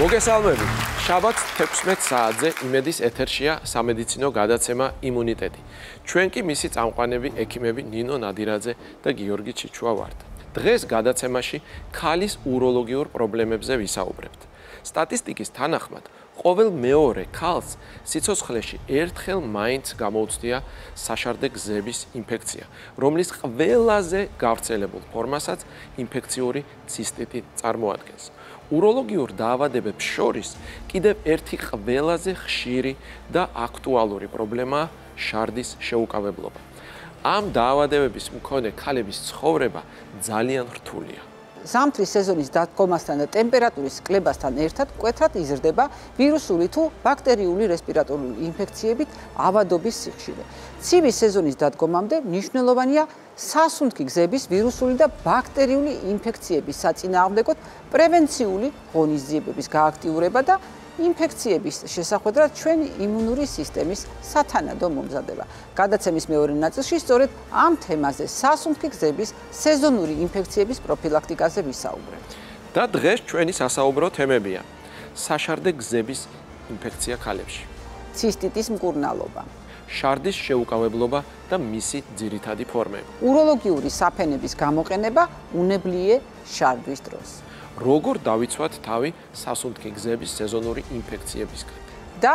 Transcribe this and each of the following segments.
მოგესალმებით. შაბათს 16 საათზე იმედის ეთერშია სამედიცინო გადაცემა იმუნიტეტი. ჩვენ კი მისი წამყვანები ექიმები ნინო ნადირაძე და გიორგი ჩიჩუა ვართ. დღეს გადაცემაში ქალის უროლოგიურ პრობლემებზე ვისაუბრებთ. სტატისტიკის თანახმად, ყოველ მეორე ქალს სიცოცხლეში ერთხელ მაინც გამოუცდია საშარდე გზების ინფექცია, რომლის ყველაზე გავრცელებულ ფორმასაც ინფექციური ცისტიტი წარმოადგენს. უროლოგიურ დაავადებებს შორის კიდევ ერთი ყველაზე ხშირი და აქტუალური პრობლემაა შარდის შეუკავებლობა. ამ დაავადებების მქონე ქალების ცხოვრება ძალიან რთულია. ზამთრის სეზონის დადგომასთან და ტემპერატურის კლებასთან ერთად მკვეთრად იზრდება ვირუსული თუ ბაქტერიული რესპირატორული ინფექციებით ავადობის სიხშირე. ცივი სეზონის დადგომამდე მნიშვნელოვანია სასუნთქი გზების ვირუსული და ბაქტერიული ინფექციების საწინააღმდეგოდ პრევენციული ღონისძიებების გააქტიურება და ინფექციების შესახვედრად ჩვენი იმუნური სისტემის სათანადო მომზადება. გადაცემის მეორე ნაწილში სწორედ ამ თემაზე სასუნთქი გზების სეზონური ინფექციების პროფილაქტიკაზე ვისაუბრებთ. და დღეს ჩვენი სასაუბრო თემებია: საშარდე გზების ინფექცია ქალებში, ცისტიტის მკურნალობა, შარდის შეუკავებლობა და მისი ძირითადი ფორმები, უროლოგიური საფენების გამოყენება უნებლიე შარდვის დროს. როგორ დავიცვათ თავი სასუნთქი გზების სეზონური ინფექციებისგან. და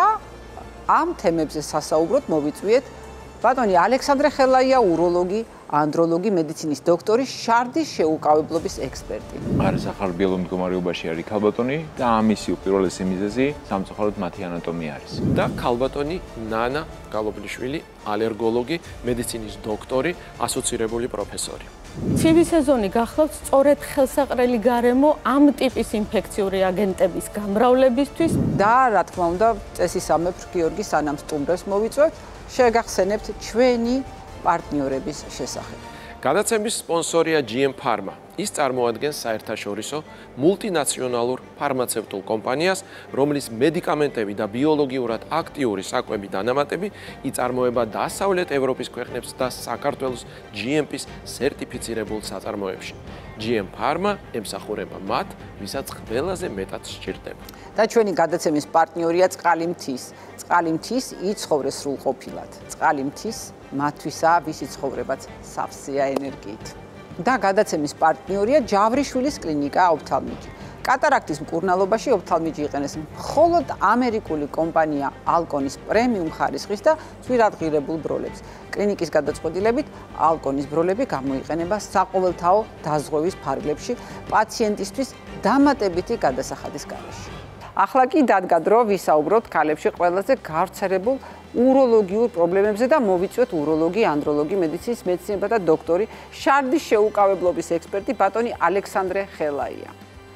ამ თემებზე სასაუბროდ მოვიწვიეთ ბატონი ალექსანდრე ხელაია, უროლოგი, ანდროლოგი, მედიცინის დოქტორი, შარდის შეუკავებლობის ექსპერტი. არის ახალბიელო მდგომარეობაში არის ქალბატონი და ამისი უპირველესი მიზეზი სამწუხაროდ მათი ანატომია არის. და ქალბატონი ნანა გალობლიშვილი, ალერგოლოგი, მედიცინის დოქტორი, ასოცირებული პროფესორი. ცივი სეზონი გახლავთ სწორედ ხელსაყრელი გარემო ამ ტიპის ინფექციური აგენტების გამრავლებისთვის და რა თქმა უნდა, წესისამებრ გიორგი სანამ სტუმრებს მოვიწვევთ, შეგახსენებთ ჩვენი პარტნიორების შესახებ. გადაცემის სპონსორია GM Pharma. ის წარმოადგენს საერთაშორისო მულტინაციონალურ ფარმაცევტულ კომპანიას, რომლის მედიკამენტები და ბიოლოგიურად აქტიური საკვები დანამატები იწარმოება დასავლეთ ევროპის ქვეყნებს და საქართველოს GMP-ს სერტიფიცირებულ საწარმოებში. GM Pharma ემსახურება მათ, ვისაც ყველაზე მეტად სჭირდება. და ჩვენი გადაცემის პარტნიორია წყალი მთის. წყალი მთის იცხოვრე სრულყოფილად. წყალი მთის მათთვისაა, ვისი ცხოვრებაც სავსეა ენერგიით. და გადაცემის პარტნიორია ჯავრიშვილის კლინიკა ოფთალმიჯი. კატარაქტის მკურნალობაში ოფთალმიჯი იყენებს მხოლოდ ამერიკული კომპანია ალკონის პრემიუმ ხარისხის და ძვირადღირებულ ბროლებს. კლინიკის გადაწყვეტილებით ალკონის ბროლები გამოიყენება საყოველთაო დაზღვევის ფარგლებში პაციენტისთვის დამატებითი გადასახადის გარეშე. ახლა კი დადგა დრო ვისაუბროთ ქალებში ყველაზე გავრცელებულ უროლოგიურ პრობლემებზე და მოვიწვიეთ უროლოგი, ანდროლოგი, მედიცინის მეცნიერებათა და დოქტორი, შარდის შეუკავებლობის ექსპერტი ბატონი ალექსანდრე ხელაია.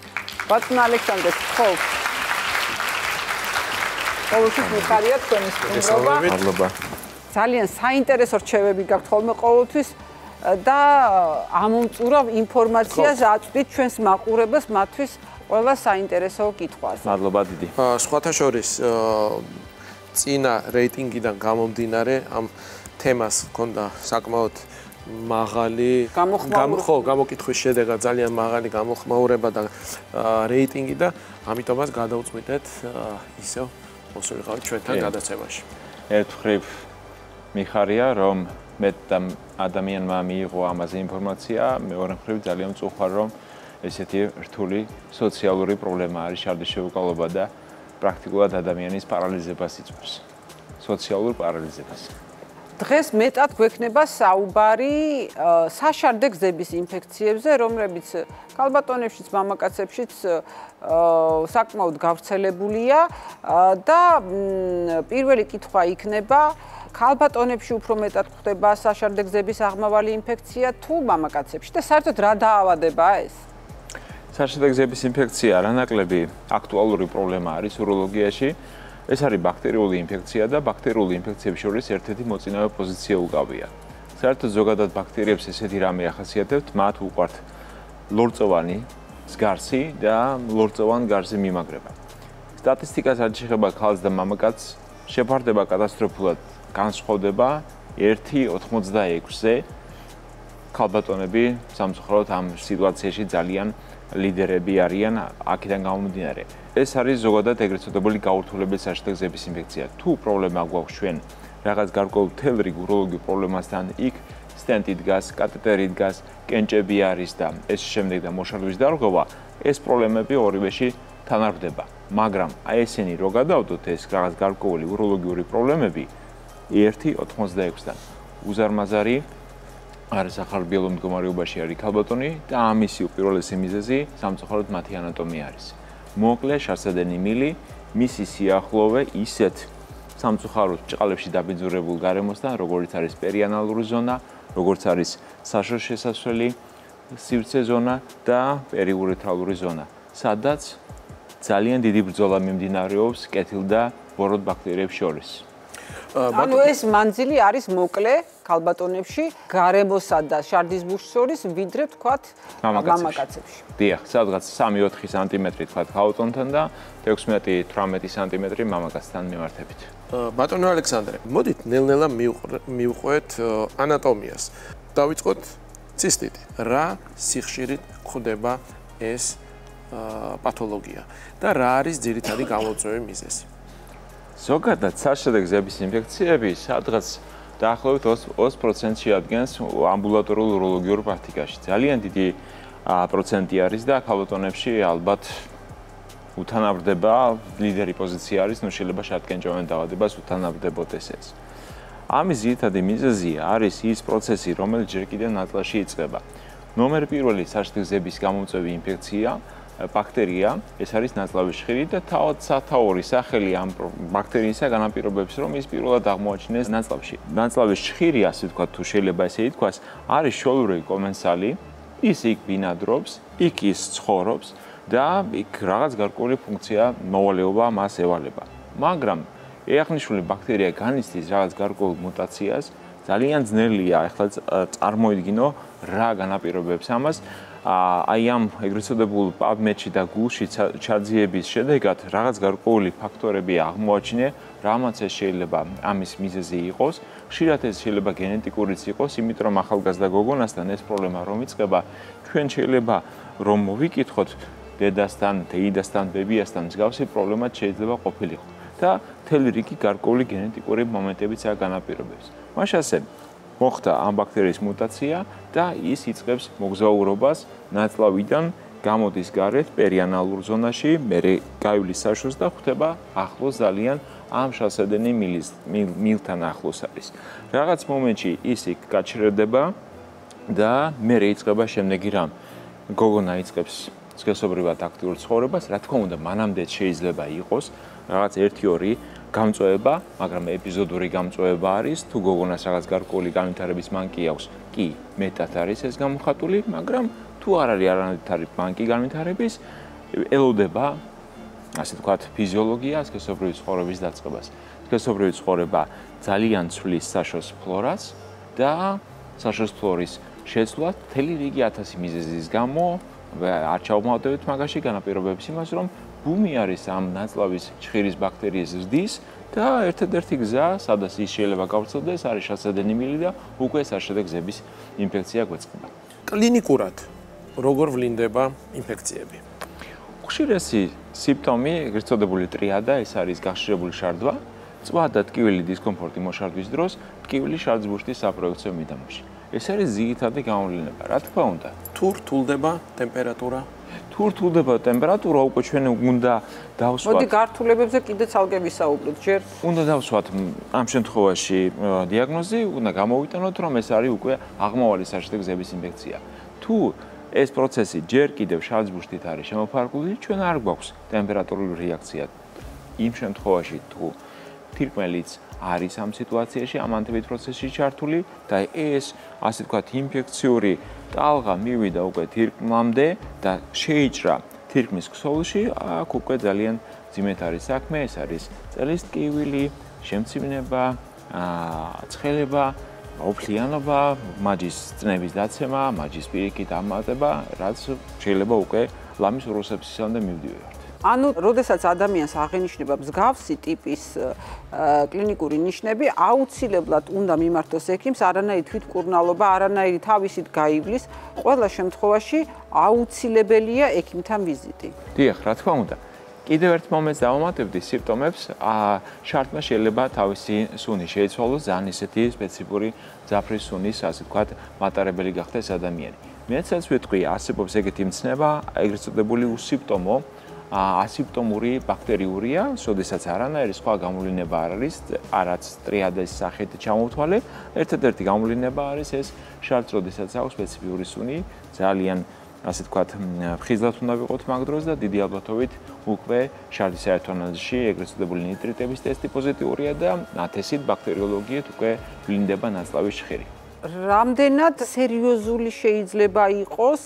ბატონ ალექსანდრე, ხოლმე ყოველთვის მიხარია თქვენი სტუმრობა. მადლობა. ძალიან საინტერესო რჩევები გაქვთ ხოლმე ყოველთვის და ამომწურავ ინფორმაციას აწვდით ჩვენს მაყურებელს მათთვის ყველა საინტერესო კითხვაზე. მადლობა დიდი. სხვათა შორის წინა რეიტინგიდან გამომდინარე ამ თემას ჰქონდა საკმაოდ მაღალი გამოკითხვის შედეგად ძალიან მაღალი გამოხმაურება და რეიტინგი და ამიტომაც გადავწყვიტეთ ისევ მოსულიყავით ჩვენთან გადაცემაში. ერთ მხრივ მიხარია რომ მეტ ადამიანმა მიიღო ამაზე ინფორმაცია, მეორე მხრივ ძალიან მწუხარ რომ ესეთი რთული სოციალური პრობლემა არის შარდის შეუკავებლობა და პრაქტიკულად ადამიანის პარალიზებას იწვევს. სოციალურ პარალიზებას. დღეს მეტად გვექნება საუბარი საშარდე გზების ინფექციებზე, რომლებიც ქალბატონებშიც, მამაკაცებშიც საკმაოდ გავრცელებულია და პირველი კითხვა იქნება ქალბატონებში უფრო მეტად გვხდება საშარდე გზების აღმავალი ინფექცია თუ მამაკაცებში და საერთოდ რა დაავადებაა ეს? საშარდე გზების ინფექცია არანაკლები აქტუალური პრობლემა არის უროლოგიაში. ეს არის ბაქტერიული ინფექცია და ბაქტერიული ინფექციების შორის ერთ-ერთი მოწინავე პოზიცია უკავია. საერთოდ ზოგადად ბაქტერიებს ესეთი რამე ახასიათებთ, მათ უყვართ ლორწოვანი მსგავსი და ლორწოვან გარსი მიმაგრება. სტატისტიკას რაც შეეხება ქალს და მამაკაცს, შეფარდება კატასტროფულად განსხვავდება 1.86-ზე ქალბატონები სამწუხაროდ ამ სიტუაციაში ძალიან ლიდერები არიან აქედან გამომდინარე. ეს არის ზოგადად ეგრეთ წოდებული გაურთულებელი საშუალო გზების ინფექცია. თუ პრობლემა გვაქვს ჩვენ რაღაც გარკვეულ მთელ რიგ უროლოგიურ პრობლემასთან, იქ სტენტი დგას, კატეტერი დგას, კენჭები არის და ეს შემდეგ და მოშარდვის დარღვევა, ეს პრობლემები ორივეში თანარბდება. მაგრამ აი ესენი რო გადავდოთ ეს რაღაც გარკვეული უროლოგიური პრობლემები 1.86-დან უზარმაზარი არასახარბიელო მდგომარეობაში არის ქალბატონი და ამისი უპირველესი მიზეზი სამწუხაროდ მათი ანატომია არის. მოკლე შარსადენი მილი, მისი სიახლოვე ისეთ სამწუხაროდ ჭყალებში დაბინძურებულ გარემოსთან, როგორც არის პერიანალური ზონა, როგორც არის საშოს შესასვლელი, სივრცე ზონა და პერიურეთრალური ზონა, სადაც ძალიან დიდი ბრძოლა მიმდინარეობს კეთილ და ბოროტ ბაქტერიებს შორის. ანუ ეს მანძილი არის მოკლე ქალბატონებში, გარემოსა და შარდის ბუშს შორის, ვიდრე თქვათ მამაკაცებში. დიახ, სადღაც 3-4 სანტიმეტრი თქვათ ქალბატონთან და 16-18 სანტიმეტრი მამაკაცთან მიმართებით. ბატონო ალექსანდრე, მოდით ნელ-ნელა მივყვეთ ანატომიას. დავიწყოთ ცისტიტი. რა სიხშირით ხდება ეს პათოლოგია და რა არის ძირითადი გამოწვევი მიზეზი? ზოგადად საშუალო გზების ინფექციები სადღაც დაახლოებით 20% შეადგენს ამბულატორიულ უროლოგიურ პრაქტიკაში. ძალიან დიდი პროცენტი არის და ქალბატონებში ალბათ უთანაბრდება ლიდერი პოზიცია არის, ნუ შეიძლება შატკენჭოვან დაავადებას უთანაბრდებოდეს ეს. ამის ძირითადი მიზეზი არის ის პროცესი, რომელიც ჯერ კიდევ ნაწლავში იწყება. ნომერ პირველი საშუალო გზების გამომწვევი ინფექცია ბაქტერია, ეს არის ნაწლავის ჟხირი და თავად სათაური სახელი ამ ბაქტერიისა განაპირობებს, რომ ის პირველად აღმოაჩინეს ნაწლავში. ნაწლავის ჟხირი, ასე ვთქვათ, თუ შეიძლება ესე ითქვას, არის შოლური კომენსალი, ის იქ ბინადრობს, იქ ის ცხოვრობს და იქ რაღაც გარკვეული ფუნქცია, მოვალეობა მას ევალება. მაგრამ ეახნიშნული ბაქტერია განიცდის რაღაც გარკვეულ მუტაციას, ძალიან ძნელია ახლა წარმოიდგინო რა განაპირობებს ამას. აი ამ ეგრეთ წოდებულ PubMed-ში და Google-ში ჩაძიების შედეგად რაღაც გარკვეული ფაქტორები აღმოაჩინე, რამაც ეს შეიძლება ამის მიზეზი იყოს. ხშირად ეს შეიძლება გენეტიკურიც იყოს, იმიტომ რომ ახალგაზრდა გოგონასთან ეს პრობლემა რომ იწყება, ჩვენ შეიძლება რომ მოვიკითხოთ დედასთან, დეიდასთან, ბებიასთან მსგავსი პრობლემა შეიძლება ყოფილიყო და მთელი რიგი გარკვეული გენეტიკური მომენტებიც განაპირობებს. მაშასე მოხდა ამ ბაქტერიის მუტაცია და ის იწყებს მოგზაურობას ნაწლავიდან გამოდის გარეთ პერიანალურ ზონაში, მერე გაივლის საშოს და ხვდება ახლოს ძალიან ამ შარსადენი მილთან ახლოს არის. რაღაც მომენტში ის იქ გაჩერდება და მერე იწყება შემდეგი რამ. გოგონა იწყებს სქესობრივად აქტიურ ცხოვრებას, რა თქმა უნდა, მანამდე შეიძლება იყოს რაღაც 1-2 გამწვევება, მაგრამ ეპიზოდური გამწვევება არის, თუ გოგონას რაღაც გარკვეული განვითარების მანკი აქვს, კი, მეტად არის ეს გამოხატული, მაგრამ თუ არ არის არანაირი მანკი განვითარების, ელოდება, ასე ვთქვათ, ფიზიოლოგია, სქესობრივი ცხოვრების დაწყებას. სქესობრივი ცხოვრება ძალიან ცვლის საშოს ფლორას და საშოს ფლორის შეცვლა მთელი რიგი 1000 მიზეზის გამო არ ჩავმოვდებით მაგაში განაპირობებს იმას, რომ ბუმი არის ამ ნაწლავის ჟხირის ბაქტერიის ზრდის და ერთადერთი გზა, სადაც ის შეიძლება გავრცელდეს, არის შარსადენი მილი და უკვე საშუალო გზების ინფექცია გვეწყება. კლინიკურად როგორ ვლინდება ინფექციები? უხშირესი სიმპტომი, ეგრეთ წოდებული ტრიადა, ეს არის გახშირებული შარდვა, წვა და ტკივილი დისკომფორტი მოშარდვის დროს, ტკივილი შარდბუშტის საპროექციო მიდამოში. ეს არის ძირითადი გამოვლინება. რა თქმა უნდა, თუ რთულდება ტემპერატურა? თუ რთულდება ტემპერატურა, უკვე ჩვენ უნდა დავსვათ. მოდი გართულებებზე კიდე ცალკე ვისაუბროთ. ჯერ უნდა დავსვათ ამ შემთხვევაში დიაგნოზი, უნდა გამოვიტანოთ, რომ ეს არის უკვე აღმავალი საშუალო გზების ინფექცია. თუ ეს პროცესი ჯერ კიდევ შარდბუშტით არის შემოფარგლული, ჩვენ არ გვაქვს ტემპერატურული რეაქცია. იმ შემთხვევაში თუ თირკმელიც არის ამ სიტუაციაში, ამ ანტიბიოტიკ პროცესში ჩართული და ეს, ასე ვთქვათ, ინფექციური ტალღა მივიდა უკვე თირკმლამდე და შეიჭრა თირკმის ქსოვილში, აქ უკვე ძალიან ძიმეთ არის საქმე, ეს არის წელის ტკივილი, შემცივრება, ცხელება, ოფლიანობა, მაჯის წნევის დაცემა, მაჯის პირიქით ამატება, რაც შეიძლება უკვე ლამის უროსეფსისამდე მივდივართ. ანუ, როდესაც ადამიანს აღენიშნება მსგავსი ტიპის კლინიკური ნიშნები, აუცილებლად უნდა მიმართოს ექიმს, არანაირი თვითმკურნალობა, არანაირი თავისით გაივლის, ყველა შემთხვევაში აუცილებელია ექიმთან ვიზიტი. დიახ, რა თქმა უნდა. კიდევ ერთ მომენტს დავამატებდი სიმპტომებს, შარტმა შეიძლება თავისი სუნი შეიცვალოს, ძალიან ისეთი სპეციფიკური ძაფრის სუნის, ასე ვთქვათ, მატარებელი გახდეს ადამიანი. მეცაც ვიტყვი, არსებობს ეგეთი მცნება, ეგრეთ წოდებული უსიმპტომო, ასიმპტომური ბაქტერიურია, შესაძაც არანაირი სხვა გამოვლინება არ არის, არაც ტრიადის სახით ჩამოვთვალე. ერთადერთი გამოვლინება არის ეს შარტს, როდესაც აქვს სპეციფიური სუნი, ძალიან ასე ვთქვათ, ხიზლად უნდა ვიყოთ მაგ დროს და დიდი ალბათობით უკვე შარდის საერთო ანალიზში ეგრეთ წოდებული ნიტრიტების ტესტი პოზიტიურია და ათესით ბაქტერიოლოგიით უკვე ვლინდება ნაწლავის ჟღერი. რამდენად სერიოზული შეიძლება იყოს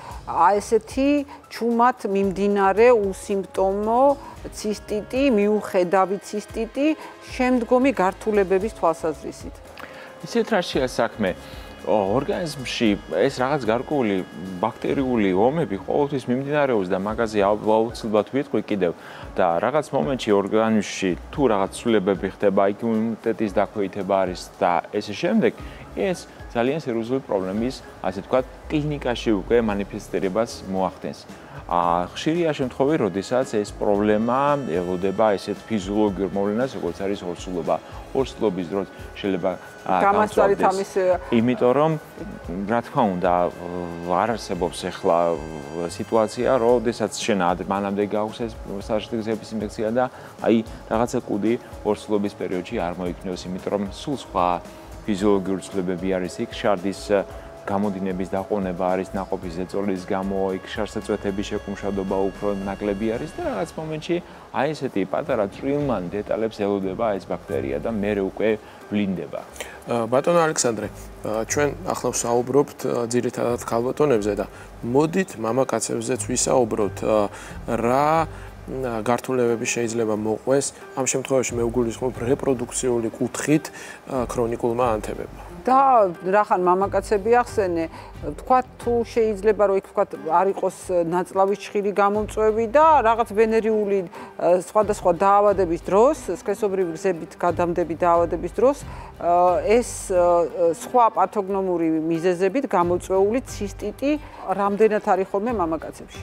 ესეთი ჩუმად მიმდინარე უსიმპტომო ცისტიტი, მიუხედავი ცისტიტი შემდგომი გართულებების თვალსაზრისით? ისეთ რაშია საქმე, ორგანიზმში ეს რაღაც გარკვეული ბაქტერიული ომები ყოველთვის მიმდინარეობს და მაგაზე აუცილებლად ვიტყვი კიდევ და რაღაც მომენტში ორგანიზმში თუ რაღაც ცვლილებები ხდება, იმუნიტეტის დაქვეითება არის და ესე შემდეგ, ეს ძალიან სერიოზული პრობლემის, ასე ვთქვათ, კლინიკაში უკვე მანიფესტირებას მოახდენს. ხშირია შემთხვევები, როდესაც ეს პრობლემა ელოდება ესეთ ფიზიოლოგიურ მოვლენას, როგორც არის ორსულობა. ორსულობის დროს შეიძლება გამოსწორდეს. იმიტომ რომ, რა თქმა უნდა, არ არსებობს ახლა სიტუაცია, როდესაც შენ მანამდე გაქვს ეს საშუალო გზების ინფექცია და აი რაღაცა კუდი ორსულობის პერიოდში არ მოიქნევს, იმიტომ რომ სულ სხვა ფიზიოლოგიური ცვლილებები არის იქ, შარდის გამოდინების დაყოვნება არის ნაყოფის ზეწოლის გამო, იქ შარსაწვეთების შეკუმშადობა უფრო ნაკლები არის და რაღაც მომენტში აი ესეთი პატარა წვრილმან დეტალებს ელოდება ეს ბაქტერია და მერე უკვე ვლინდება. ბატონო ალექსანდრე, ჩვენ ახლა ვსაუბრობთ ძირითადად ქალბატონებზე და მოდით მამაკაცებზეც ვისაუბროთ, რა გართულებები შეიძლება მოყვეს ამ შემთხვევაში მე ვგულისხმობ რეპროდუქციული კუთხით ქრონიკულმა ანთებებმა. და რახან მამაკაცები ახსენე, თქვა თუ შეიძლება რომ იქ თქვა არ იყოს ნაწლავის ჭხირი გამომწვევი და რაღაც ვენერიული სხვადასხვა დაავადების დროს, სქესობრივი გზებით გადამდები დაავადების დროს ეს სხვა პათოგნომური მიზეზებით გამოწვეული ცისტიტი რამდენად არის ხოლმე მამაკაცებში?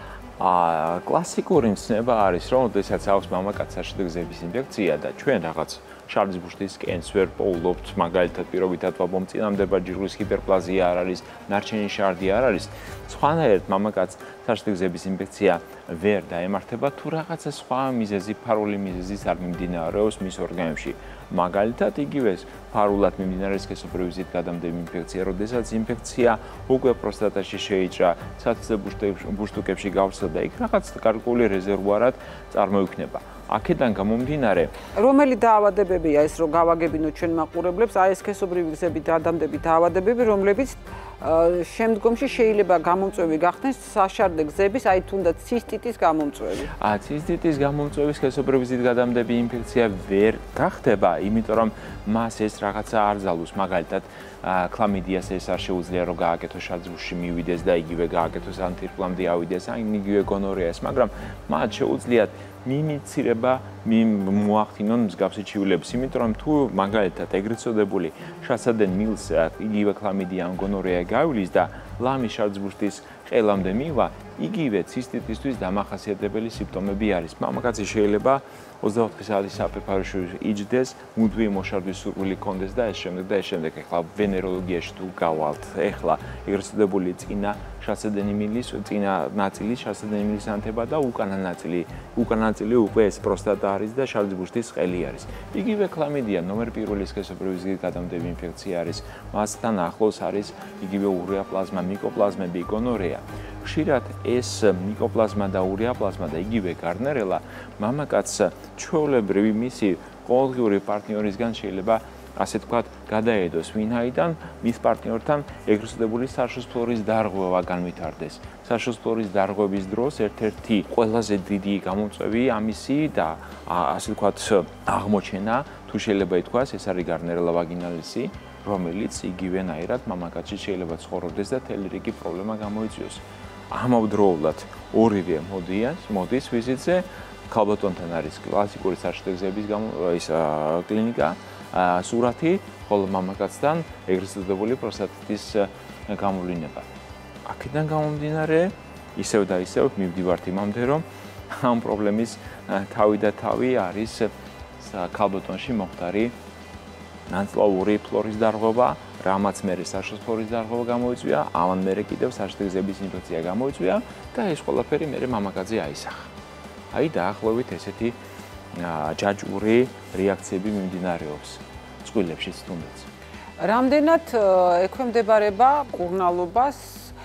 კლასიკური მცნება არის, რომ შესაძაც აქვს მამაკაცს საშუალო გზების ინფექცია და ჩვენ რაღაც შარდის ბუშტის სკენს ვერ პოულობთ, მაგალითად პირობითად მომწინავდება ჯირკვის ჰიპერპლაზია არ არის, ნარჩენი შარდი არ არის. სხვანაირად მამაკაცს საშუალო გზების ინფექცია ვერ დაემართება თუ რაღაცა სხვა მიზეზი, ფარული მიზეზის არ მიმდინარეობს მის ორგანიზმში. მაგალითად იგივე ფარულად მიმდინარე სქესობრივი გზით გადამდები ინფექცია, როდესაც ინფექცია უკვე პროსტატაში შეიჭრა, სათვალე ბუშტუკებში გავრცელდა და იქ რაღაც გარკვეული რეზერვუარად წარმოიქმნება. აქედან გამომდინარე, რომელი დაავადებებია ეს რომ გავაგებინოთ ჩვენ მაყურებლებს, აი ეს სქესობრივი გზებით გადამდები დაავადებები, რომლებიც შემდგომში შეიძლება გამომწვევი გახდეს საშარდე გზების, აი თუნდაც ცისტიტის გამომწვევი. ცისტიტის გამომწვევი სქესობრივი გზით გადამდები ინფექცია ვერ გახდება, იმიტომ რომ მას ეს რაღაცა არ ზალუს, მაგალითად ქლამიდიას ეს არ შეუძლია რომ გააკეთოს შარდსბურში მივიდეს და იგივე გააკეთოს ანტირკლამდე ავიდეს, ან იგივე გონორეას, მაგრამ მათ შეუძლიათ მიმიცირება მოახდინონ მსგავსი ჩივილებს, იმიტომ რომ თუ მაგალითად ეგრეთ წოდებული შასადენ მილს იგივე ქლამიდია ან გონორეა გავლის და ლამის შარდსბურთის ყელამდე მივა, იგივე ცისტიტისთვის დამახასიათებელი სიმპტომები არის. მამაკაცი შეიძლება 24 საათის საფერფაროში იჯდეს, მუდმივი მოშარდვის სურვილი ჰქონდეს და ეს შემდეგ. ეხლა ვენეროლოგიაში თუ გავალთ, ეხლა ეგრეთ წოდებული წინა შასადენი მილის, წინა ნაწილი შასადენი მილის ანთება და უკანა ნაწილი უკვე ეს პროსტატა არის და შარდსბურთის ყელი არის. იგივე ქლამიდია ნომერ პირველი სქესობრივი გზით გადამდები ინფექცია არის. მასთან ახლოს არის იგივე ურეაპლაზმა, მიკოპლაზმები, გონორეა. ხშირად ეს მიკოპლაზმა და ურეაპლაზმა და იგივე გარნერელა მამაკაცს ჩვეულებრივი მისი ყოველდღიური პარტნიორისგან შეიძლება ასე ვთქვათ, გადაედოს ვინაიდან მის პარტნიორთან ეგრეთ წოდებული საშოსფლორის დარღვევა განვითარდეს. საშოსფლორის დარღვევის დროს ერთ-ერთი ყველაზე დიდი გამომწვევი ამისი და ასე ვთქვათ, აღმოჩენა თუ შეიძლება ითქვას, ეს არის გარნერელა ვაგინალისი, რომელიც იგივენაირად მამაკაცში შეიძლება ცხოვრობდეს და თელი რიგი პრობლემა გამოიწვიოს. ამავდროულად ორივე მოდის ვიზიტზე. ქალბატონთან არის კლასიკური საშუალების კლინიკა, სურათი, ხოლო მამაკაცთან ეგრეთ წოდებული პროსტატიტის გამოვლინება. აქედან გამომდინარე, ისევ და ისევ მივდივართ იმამდე, რომ ამ პრობლემის თავი და თავი არის ქალბატონში მოხდარი ნაცვლაური ფლორის დარღვევა, რამაც მერე საშუალო ფლორის დარღვევა გამოიწვია, ამან მერე კიდევ საშუალების ინფექცია გამოიწვია და ეს ყველაფერი მერე მამაკაცზე აისახა. აი დაახლოებით ესეთი ჯაჭვური რეაქციები მიმდინარეობს წყვილებშიც თუნდაც. რამდენად ექვემდებარება მკურნალობას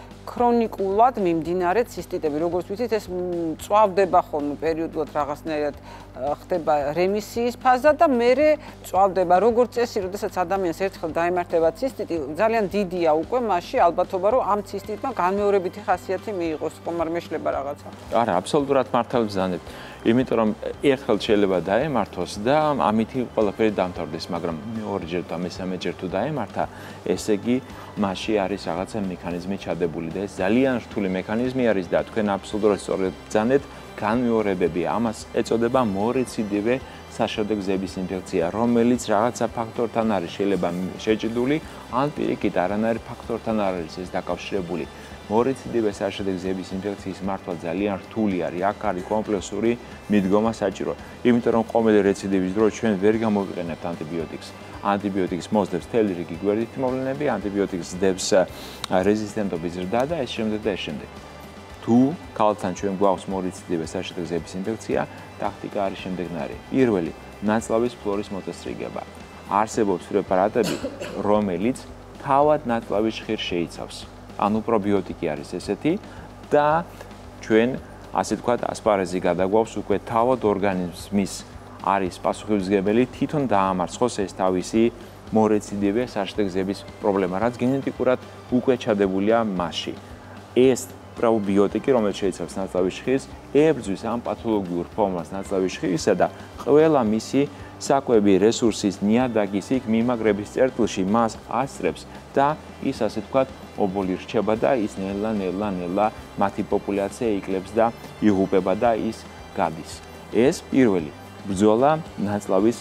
ქრონიკულად მიმდინარე ცისტიტები, როგორც ვიცით, ეს წვავდება ხოლმე პერიოდულად რაღაცნაირად ხდება რემისიის ფაზა და მერე წვავდება. როგორც წესი, როდესაც ადამიანს ერთხელ დაემართება ცისტიტი, ძალიან დიდია უკვე მასში ალბათობა, რომ ამ ცისტიტმა განმეორებითი ხასიათი მიიღოს, ხომ არ მეშლება რაღაცა. არა, აბსოლუტურად მართალ ბრძანებთ. იმიტომ რომ ერთხელ შეიძლება დაემართოს და ამით ყველაფერი დამთავრდეს, მაგრამ მეორეჯერ და მესამეჯერ თუ დაემართა, ესე იგი მასში არის რაღაცა მექანიზმი ჩადებული და ეს ძალიან რთული მექანიზმი არის და თქვენ აბსოლუტურად სწორად ბრძანეთ, განმეორებები, ამას ეწოდება მორეციდივე საშუალო გზების ინფექცია, რომელიც რაღაცა ფაქტორთან არის შეიძლება შეჭიდული, ან პირიქით არანაირ ფაქტორთან არ არის ეს დაკავშირებული. მორეციდივე საშუალო გზების ინფექციის მართვა ძალიან რთული არის, აქ არის კომპლექსური მიდგომა საჭირო. იმიტომ რომ ყოველი რეციდივის დროს ჩვენ ვერ გამოვიყენებთ ანტიბიოტიკს. ანტიბიოტიკს მოსდევს მთელი რიგი გვერდითი მოვლენები, ანტიბიოტიკს დებს რეზისტენტობის ზრდა და ეს შემდეგ და ეს შემდეგ. თუ ქალთან ჩვენ გვაქვს მორეციდივე საშუალო გზების ინფექცია, ტაქტიკა არის შემდეგნარი. პირველი, ნაწლავის ფლორის მოწესრიგება. არსებობს პრეპარატები, რომელიც თავად ნაწლავის ჟღერს შეიცავს. ანუ პრობიოტიკი არის ესეთი და ჩვენ ასე ვთქვათ ასპარეზი გადაგვაქვს უკვე თავად ორგანიზმის არის პასუხისმგებელი თვითონ დაამარცხოს ეს თავისი მორეციდივე საშუალო გზების პრობლემა, რაც გენეტიკურად უკვე ჩადებულია მასში. ეს პრობიოტიკი, რომელიც შეიცავს ნაწლავის ჟღერს, ებრძვის ამ პათოლოგიურ ფორმას ნაწლავის ჟღერისა და ყველა მისი საკვები რესურსის ნიადაგის იქ მიმაგრების წერტილში მას ასწრებს და ის ასე ვთქვათ ობოლი რჩება და ის ნელა მათი პოპულაცია იკლებს და იღუპება და ის გადის. ეს პირველი ბრძოლა ნაწლავის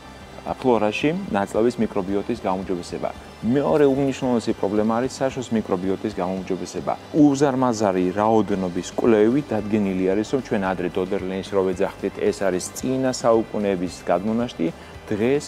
ფლორაში, ნაწლავის მიკრობიოტის გაუმჯობესება. მეორე უმნიშვნელოვანესი პრობლემა არის საშუალო მიკრობიოტის გაუმჯობესება. უზარმაზარი რაოდენობის კვლევით დადგენილი არის, რომ ჩვენ ადრე დოდერლენის რო ვეძახდით, ეს არის წინა საუკუნეების გადმონაშთი, დღეს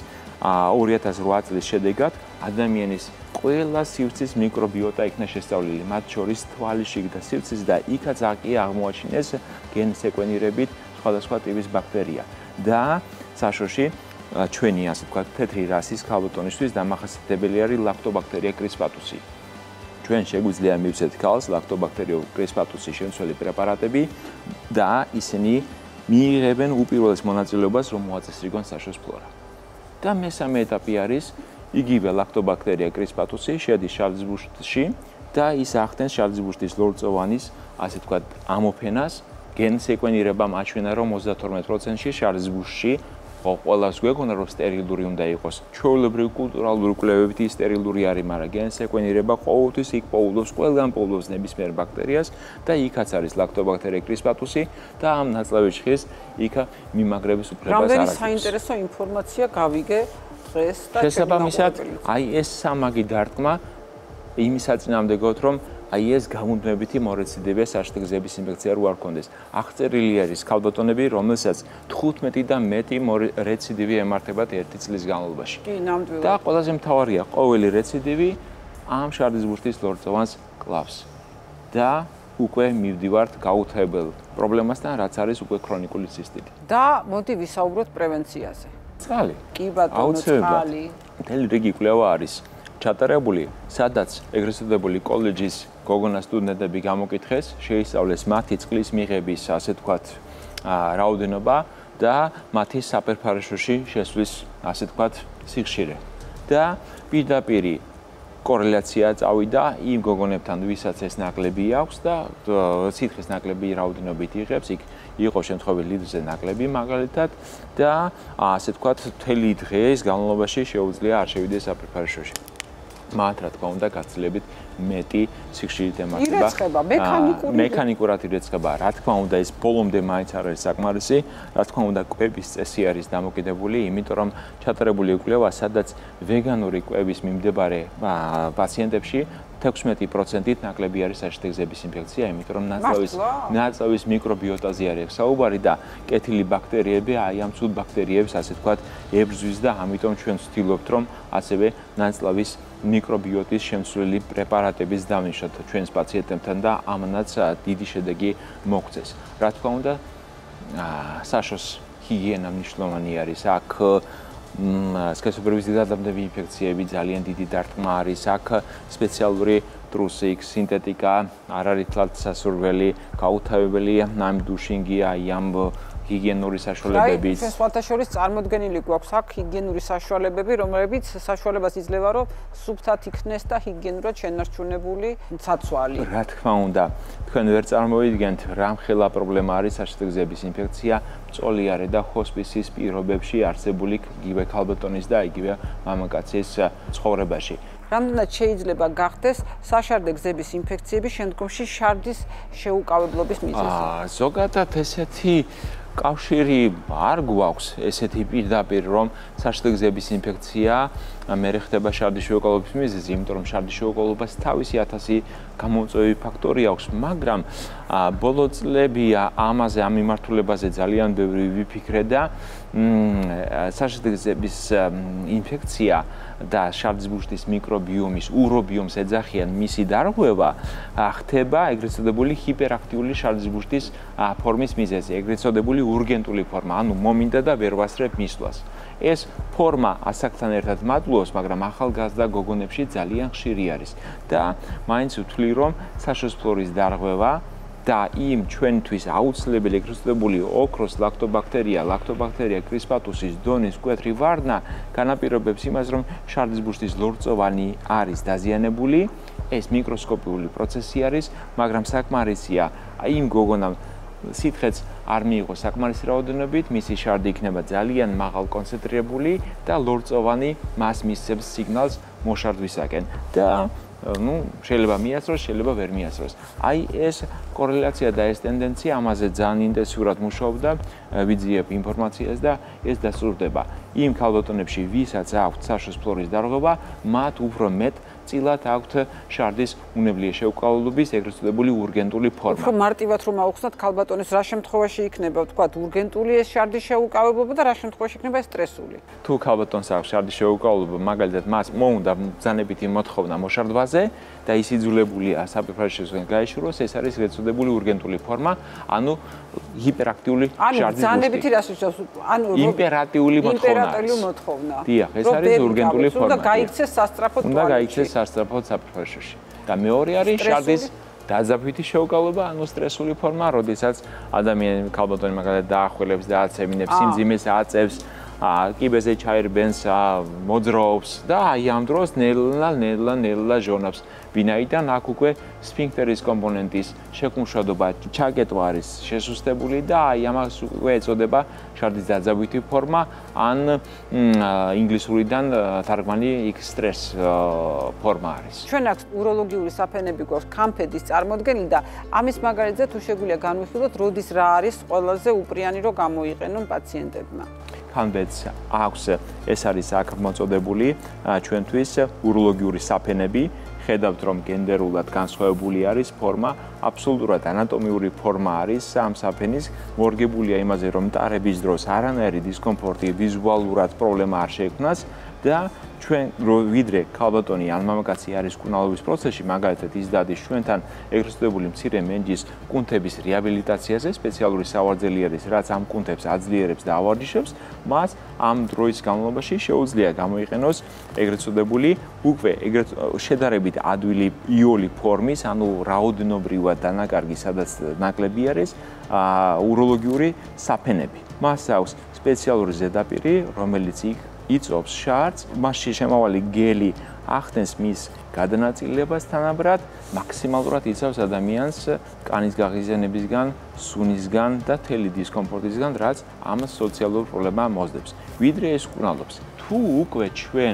2008 წლის შედეგად ადამიანის ყველა სივრცის მიკრობიოტა იქნა შესწავლილი, მათ შორის თვალის და სივრცის და იქაც კი აღმოაჩინეს გენ სეკვენირებით სხვადასხვა ტიპის ბაქტერია და საშოში ჩვენი ასე ვთქვათ თეთრი რასის ქალბატონისთვის დამახასიათებელი არის ლაქტობაქტერია კრისპატუსი. ჩვენ შეგვიძლია მივცეთ ქალს ლაქტობაქტერია კრისპატუსის შემცველი პრეპარატები და ისინი მიიღებენ უპირველეს მონაწილეობას რომ მოაწესრიგონ საშოს ფლორა. და მესამე ეტაპი არის იგივე ლაქტობაქტერია კრისპატუსი შედის შავიზბუშტში და ის ახდენს შავიზბუშტის ლორწოვანის ასე ვთქვათ ამოფენას გენ სეკვენირება მაჩვენა რომ 32%-ში შავიზბუშტში ყველას გვეკონა რომ სტერილური უნდა იყოს. ჩვეულებრივი კულტურალური კვლევებით ის სტერილური არის, მაგრამ გენ სეკვენირება ყოველთვის იქ პოულობს, ყველგან პოულობს ნებისმიერ ბაქტერიას და იქაც არის ლაქტობაქტერია კრისპატუსი და ამ ნაწლავის ჟღერს იქ მიმაგრების უფლებას არ აქვს. რამდენი საინტერესო ინფორმაცია გავიგე დღეს და შესაბამისად, აი ეს სამაგი დარტყმა იმის აწინააღმდეგოთ, რომ აი ეს გამუდმებითი მორეციდივე საშუალო გზების ინფექცია რო არ ქონდეს. აღწერილი არის ქალბატონები, რომელსაც 15 და მეტი რეციდივი ემართებათ ერთი წლის განმავლობაში. კი, ნამდვილად. და ყველაზე მთავარია, ყოველი რეციდივი ამ შავიზბუშტის ლორწოვანს კლავს. და უკვე მივდივართ გაუთავებელ პრობლემასთან, რაც არის უკვე ქრონიკული ცისტიტი. და მოდი ვისაუბროთ პრევენციაზე. წყალი. კი ბატონო, წყალი. მთელი რიგი კვლევა არის ჩატარებული, სადაც ეგრეთ წოდებული კოლეჯის გოგონა სტუდენტები გამოკითხეს, შეისწავლეს მათი წყლის მიღების, ასე ვთქვათ, რაოდენობა და მათი საფერფარაშოში შესვლის, ასე ვთქვათ, სიხშირე. და პირდაპირ კორელაცია წავიდა იმ გოგონებთან, ვისაც ეს ნაკლები აქვს და სითხის ნაკლები რაოდენობით იღებს, იქ იყო შემთხვევები ლიტრზე ნაკლები მაგალითად და ასე ვთქვათ, მთელი დღის განმავლობაში შეუძლია არ შევიდეს საფერფარაშოში. მათ რა თქმა უნდა გაცილებით მეტი სიხშირით ემართება. ირეცხება, მექანიკურად ირეცხება. რა თქმა უნდა, ეს ბოლომდე მაინც არ არის საკმარისი. რა თქმა უნდა, კვების წესი არის დამოკიდებული, იმიტომ რომ ჩატარებული კვლევა, სადაც ვეგანური კვების მიმდებარე პაციენტებში 16%-ით ნაკლები არის საშიში გზების ინფექცია, იმიტომ რომ ნაწლავის მიკრობიოტაზე არის საუბარი და კეთილი ბაქტერიები აი ამ ცუდ ბაქტერიებს, ასე ვთქვათ, ებრძვის და ამიტომ ჩვენ ვცდილობთ, რომ ასევე ნაწლავის მიკრობიოტის შემცვლელი პრეპარატების დავნიშნოთ ჩვენს პაციენტებთან და ამანაც დიდი შედეგი მოგწეს. რა თქმა უნდა, საშოს ჰიგიენა მნიშვნელოვანი არის. აქ სქესობრივი ზედადამნები ინფექციები ძალიან დიდი დარტყმა არის. აქ სპეციალური ტრუსი, სინთეტიკა, არ არის თლად სასურველი, გაუთავებელი ნამდუშინგია ამ ჰიგიენური საშუალებებით. ჩვენ სხვათა შორის წარმოდგენილი გვაქვს აქ ჰიგიენური საშუალებები, რომლებიც საშუალებას იძლევა, რომ სუფთად იქნეს და ჰიგიენურად შენარჩუნებული ცაცვალი. რა თქმა უნდა, თქვენ ვერ წარმოვიდგენთ, რამხელა პრობლემა არის საშიში გზების ინფექცია, მწოლიარე და ჰოსპისის პირობებში არსებული იგივე ქალბატონის და იგივე მამაკაცის ცხოვრებაში. რამდენად შეიძლება გახდეს საშარდე გზების ინფექციები შემდგომში შარდის შეუკავებლობის მიზეზი? ზოგადად ესეთი კავშირი არ გვაქვს, ესეთი პირდაპირ, რომ საშიში გზების ინფექცია მერე ხდება შარდის შეუკავებლობის მიზეზი, იმიტომ რომ შარდის შეუკავებლობას თავისი 1000 გამომწვევი ფაქტორი აქვს, მაგრამ ბოლო წლებია ამაზე ამ მიმართულებაზე ძალიან ბევრი ვიფიქრე და საშიში გზების ინფექცია და შარდის ბუშტის მიკრობიომის ურობიომს ეძახიან მისი დარღვევა ხდება ეგრეთ წოდებული ჰიპერაქტიული შარდის ბუშტის ფორმის მიზეზი, ეგრეთ წოდებული ურგენტული ფორმა, ანუ მომინდა და ვერ ვასწრებ მისვლას. ეს ფორმა ასაკთან ერთად მატლობს, მაგრამ ახალგაზრდა გოგონებში ძალიან ხშირი არის და მაინც ვთვლი, რომ საშოს ფლორის დარღვევა და იმ ჩვენთვის აუცილებელი ეგრეთ წოდებული ოქროს ლაქტობაქტერია კრისპატუსის დონის მკვეთრი ვარდნა განაპირობებს იმას, რომ შარდის ბუშტის ლორწოვანი არის დაზიანებული. ეს მიკროსკოპიული პროცესი არის, მაგრამ საკმარისია იმ გოგონამ სითხეც არ მიიღო საკმარისი რაოდენობით, მისი შარდი იქნება ძალიან მაღალ კონცენტრირებული და ლორწოვანი მას მისცემს სიგნალს მოშარდვისაკენ და შეიძლება მიასწროს, შეიძლება ვერ მიასწროს. აი ეს კორელაცია და ეს ტენდენცია ამაზე ძალიან ინტენსიურად მუშაობდა, ვიძიებ ინფორმაციას და ეს დასტურდება. იმ ქალბატონებში, ვისაც აქვთ საშოს ფლორის დარღვევა, მათ უფრო მეტ წილად აქვთ შარდის უნებლიე შეუკავებლობის ეგრეთ წოდებული ურგენტული ფორმა. უფრო მარტივად რომ აუხსნათ ქალბატონის რა შემთხვევაში იქნება, ვთქვათ, ურგენტული ეს შარდის შეუკავებლობა და რა შემთხვევაში იქნება სტრესული. თუ ქალბატონს აქვს შარდის შეუკავებლობა, მაგალითად, მას მოუნდა ბრძანებითი მოთხოვნა მოშარდვაზე და ის იძულებულია საფრთხეში გაეშუროს, ეს არის ეგრეთ წოდებული ურგენტული ფორმა, ანუ ჰიპერაქტიული შარდის ბრძანებითი რას ნიშნავს? ანუ იმპერატიული მოთხოვნა. დიახ, ეს არის ურგენტული ფორმა. უნდა გაიქცეს სასწრაფოდ უნდა გაიქცეს სასწრაფოდ საფრთხეში. და მეორე არის შარდის დაძაბვითი შეუკავებლობა, ანუ სტრესული ფორმა, როდესაც ადამიანი ქალბატონი მაგალითად დაახველებს და აცემინებს, სიმძიმეს აწევს, კიბეზე ჩაირბენს, მოძრაობს და აი ამ დროს ნელა ჟონავს. ვინაიდან აქ უკვე სფინქტერის კომპონენტის შეკუმშვადობა ჩაკეტვა არის შესუსტებული და აი ამას უკვე ეწოდება შარდის დაძაბვითი ფორმა ან ინგლისურიდან თარგმანი stress ფორმა არის. ჩვენ აქვს უროლოგიური საფენები გვაქვს კამფედის წარმოდგენილი და ამის მაგალითზე თუ შეგვიძლია განვიხილოთ, როდის რა არის ყველაზე უპრიანი რომ გამოიყენონ პაციენტებმა. კამფედს აქვს ეს არის აქ მოწოდებული ჩვენთვის უროლოგიური საფენები. ხედავთ რომ გენდერულად განსხვავებული არის ფორმა, აბსოლუტურად ანატომიური ფორმა არის ამ საფენის, მორგებულია იმაზე რომ ტარების დროს არანაირი დისკომფორტი, ვიზუალურად პრობლემა არ შეექმნას და ჩვენ ვიდრე ქალბატონი ან მამაკაცი არის კუნალობის პროცესში, მაგალითად ის დადის ჩვენთან ეგრეთ წოდებული მცირე მენჯის კუნთების რეაბილიტაციაზე, სპეციალური სავარძელი არის, რაც ამ კუნთებს აძლიერებს და ავარჯიშებს, მას ამ დროის განმავლობაში შეუძლია გამოიყენოს ეგრეთ წოდებული უკვე ეგრეთ შედარებით ადვილი იოლი ფორმის, ანუ რაოდენობრივად დანაკარგი, სადაც ნაკლები არის, უროლოგიური საფენები. მას აქვს სპეციალური ზედაპირი, რომელიც იწვევს შარდს, მასში შემავალი გელი ახდენს მის გადანაწილებას თანაბრად, მაქსიმალურად იცავს ადამიანს კანის გაღიზიანებისგან, სუნისგან და თელი დისკომფორტისგან, რაც ამ სოციალურ პრობლემას მოსდევს. ვიდრე ეს კუნალობს. თუ უკვე ჩვენ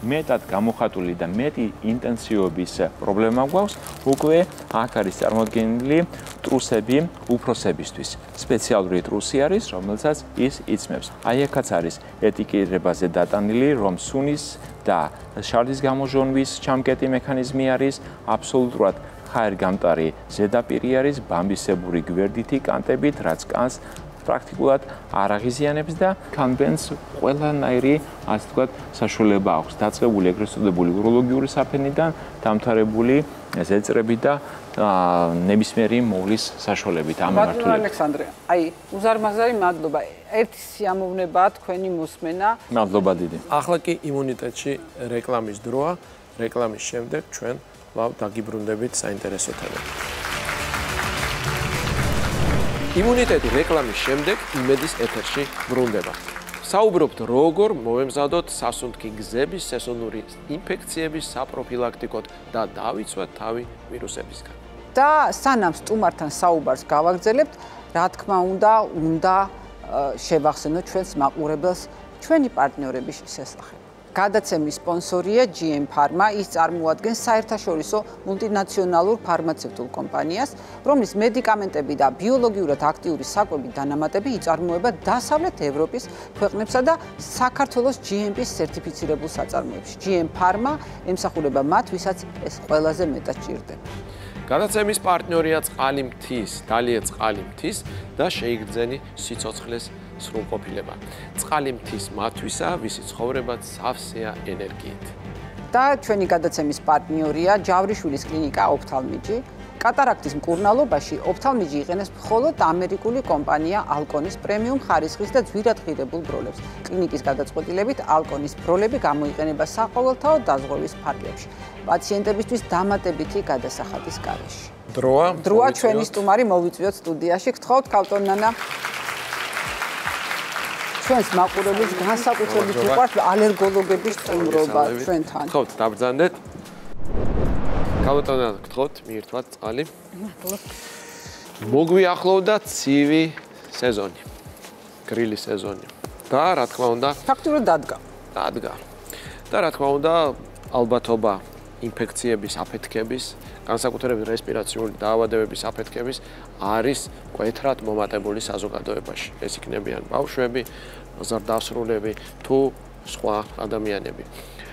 მეტად გამოხატული და მეტი ინტენსივობის პრობლემა გვაქვს, უკვე აქ არის წარმოდგენილი ტრუსები უფროსებისთვის. სპეციალური ტრუსი არის, რომელსაც ის იწმებს. აი აქაც არის ეტიკეტირებაზე დატანილი, რომ სუნის და შარდის გამოჟონვის ჩამკეტი მექანიზმი არის, აბსოლუტურად ხაერგამტარი ზედაპირი არის, ბამბისებური გვერდითი კანტებით, რაც კანს პრაქტიკულად არ აღიზიანებს და კანბენს ყველანაირი, ასე ვთქვათ, საშუალება აქვს. დაწყებული ეგრეთ წოდებული უროლოგიური საფენიდან დამთავრებული ზეწრები და ნებისმიერი მოვლის საშუალებით ამ მიმართულებით. ბატონო ალექსანდრე, აი, უზარმაზარი მადლობა. ერთი სიამოვნებაა თქვენი მოსმენა. მადლობა დიდი. ახლა კი იმუნიტეტში რეკლამის დროა. რეკლამის შემდეგ ჩვენ ლავ დაგიბრუნდებით საინტერესო თემით. იმუნიტეტი რეკლამის შემდეგ იმედის ეთერში ბრუნდება. საუბრობთ როგორ მოვემზადოთ სასუნთქი გზების სეზონური ინფექციების საპროფილაქტიკოდ და დავიცვათ თავი ვირუსებისგან. და სანამ სტუმართან საუბარს გავაგრძელებთ, რა თქმა უნდა შევახსენოთ ჩვენს მაყურებელს ჩვენი პარტნიორების შესახებ. გადაცემის სპონსორია GM Pharma, ის წარმოადგენს საერთაშორისო მულტინაციონალურ ფარმაცევტულ კომპანიას, რომლის მედიკამენტები და ბიოლოგიურად აქტიური საკვები დანამატები იწარმოება დასავლეთ ევროპის ქვეყნებსა და საქართველოს GMP-ს სერტიფიცირებულ საწარმოებში. GM Pharma ემსახურება მათ, ვისაც ეს ყველაზე მეტად ჭირდება. გადაცემის პარტნიორია წყალი მთის, დალია წყალი მთის და შეიგრძენი სიცოცხლეს სრულყოფილება. წყალი მთის მათვისა, ვისი ცხოვრება სავსეა ენერგიით. და ჩვენი გადაცემის პარტნიორია ჯავრიშვილის კლინიკა ოფთალმიჯი. კატარაქტის მკურნალობაში ოფთალმიჯი იყენებს მხოლოდ ამერიკული კომპანია ალკონის პრემიუმ ხარისხის და ძვირად ღირებულ ბროლებს. კლინიკის გადაწყვეტილებით ალკონის ბროლები გამოიყენება საყოველთაო დაზღვევის ფარგლებში. პაციენტებისთვის დამატებითი გადასახადის გარეშე. დროა ჩვენი სტუმარი მოვიწვიოთ სტუდიაში. გთხოვთ ქალწონ ნანა. ჩვენს მაყურებელს განსაკუთრებით უყვართ ალერგოლოგების სტუმრობა ჩვენთან. გთხოვთ დაბრძანდეთ. ქალწონ ნანა, გთხოვთ მიირთვათ წყალი. მადლობა. მოგვიახლოვდა ცივი სეზონი. გრილის სეზონი. და რა თქმა უნდა, ფაქტურად დადგა. და რა თქმა უნდა, ალბათობა ინფექციების, აფეთქების, განსაკუთრებით რესპირაციული დაავადებების აფეთქების არის მკვეთრად მომატებული საზოგადოებაში. ეს იქნებიან ბავშვები, ზრდასრულები თუ სხვა ადამიანები.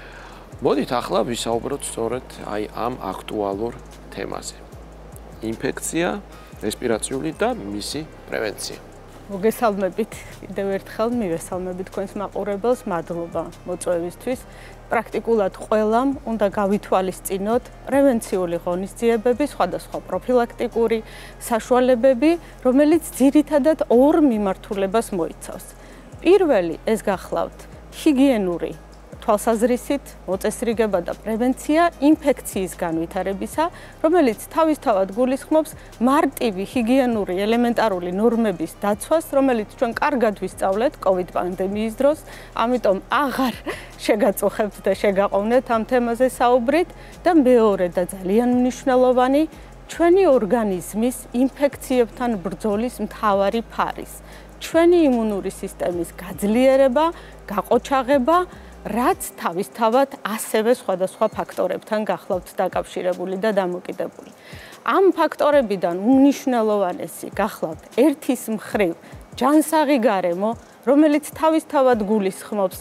მოდით ახლა ვისაუბროთ სწორედ აი ამ აქტუალურ თემაზე. ინფექცია, რესპირაციული და მისი პრევენცია. მოგესალმებით, კიდევ ერთხელ მივესალმებით თქვენს მაყურებელს, მადლობა მოწვევისთვის. პრაქტიკულად ყველამ უნდა გავითვალისწინოთ პრევენციული ღონისძიებები, სხვადასხვა პროფილაქტიკური საშუალებები, რომელიც ძირითადად ორ მიმართულებას მოიცავს. პირველი ეს გახლავთ ჰიგიენური თვალსაზრისით მოწესრიგება და პრევენცია ინფექციის განვითარებისა, რომელიც თავისთავად გულისხმობს მარტივი ჰიგიენური ელემენტარული ნორმების დაცვას, რომელიც ჩვენ კარგად ვისწავლეთ COVID პანდემიის დროს, ამიტომ აღარ შეგაწუხებთ და შეგაყოვნეთ ამ თემაზე საუბრით და მეორე და ძალიან მნიშვნელოვანი ჩვენი ორგანიზმის ინფექციებთან ბრძოლის მთავარი ფარის, ჩვენი იმუნური სისტემის გაძლიერება, გაყოჩაღება, რაც თავისთავად ასევე სხვადასხვა ფაქტორებთან გახლავთ დაკავშირებული და დამოკიდებული. ამ ფაქტორებიდან უმნიშვნელოვანესი გახლავთ ერთის მხრივ ჯანსაღი გარემო, რომელიც თავისთავად გულისხმობს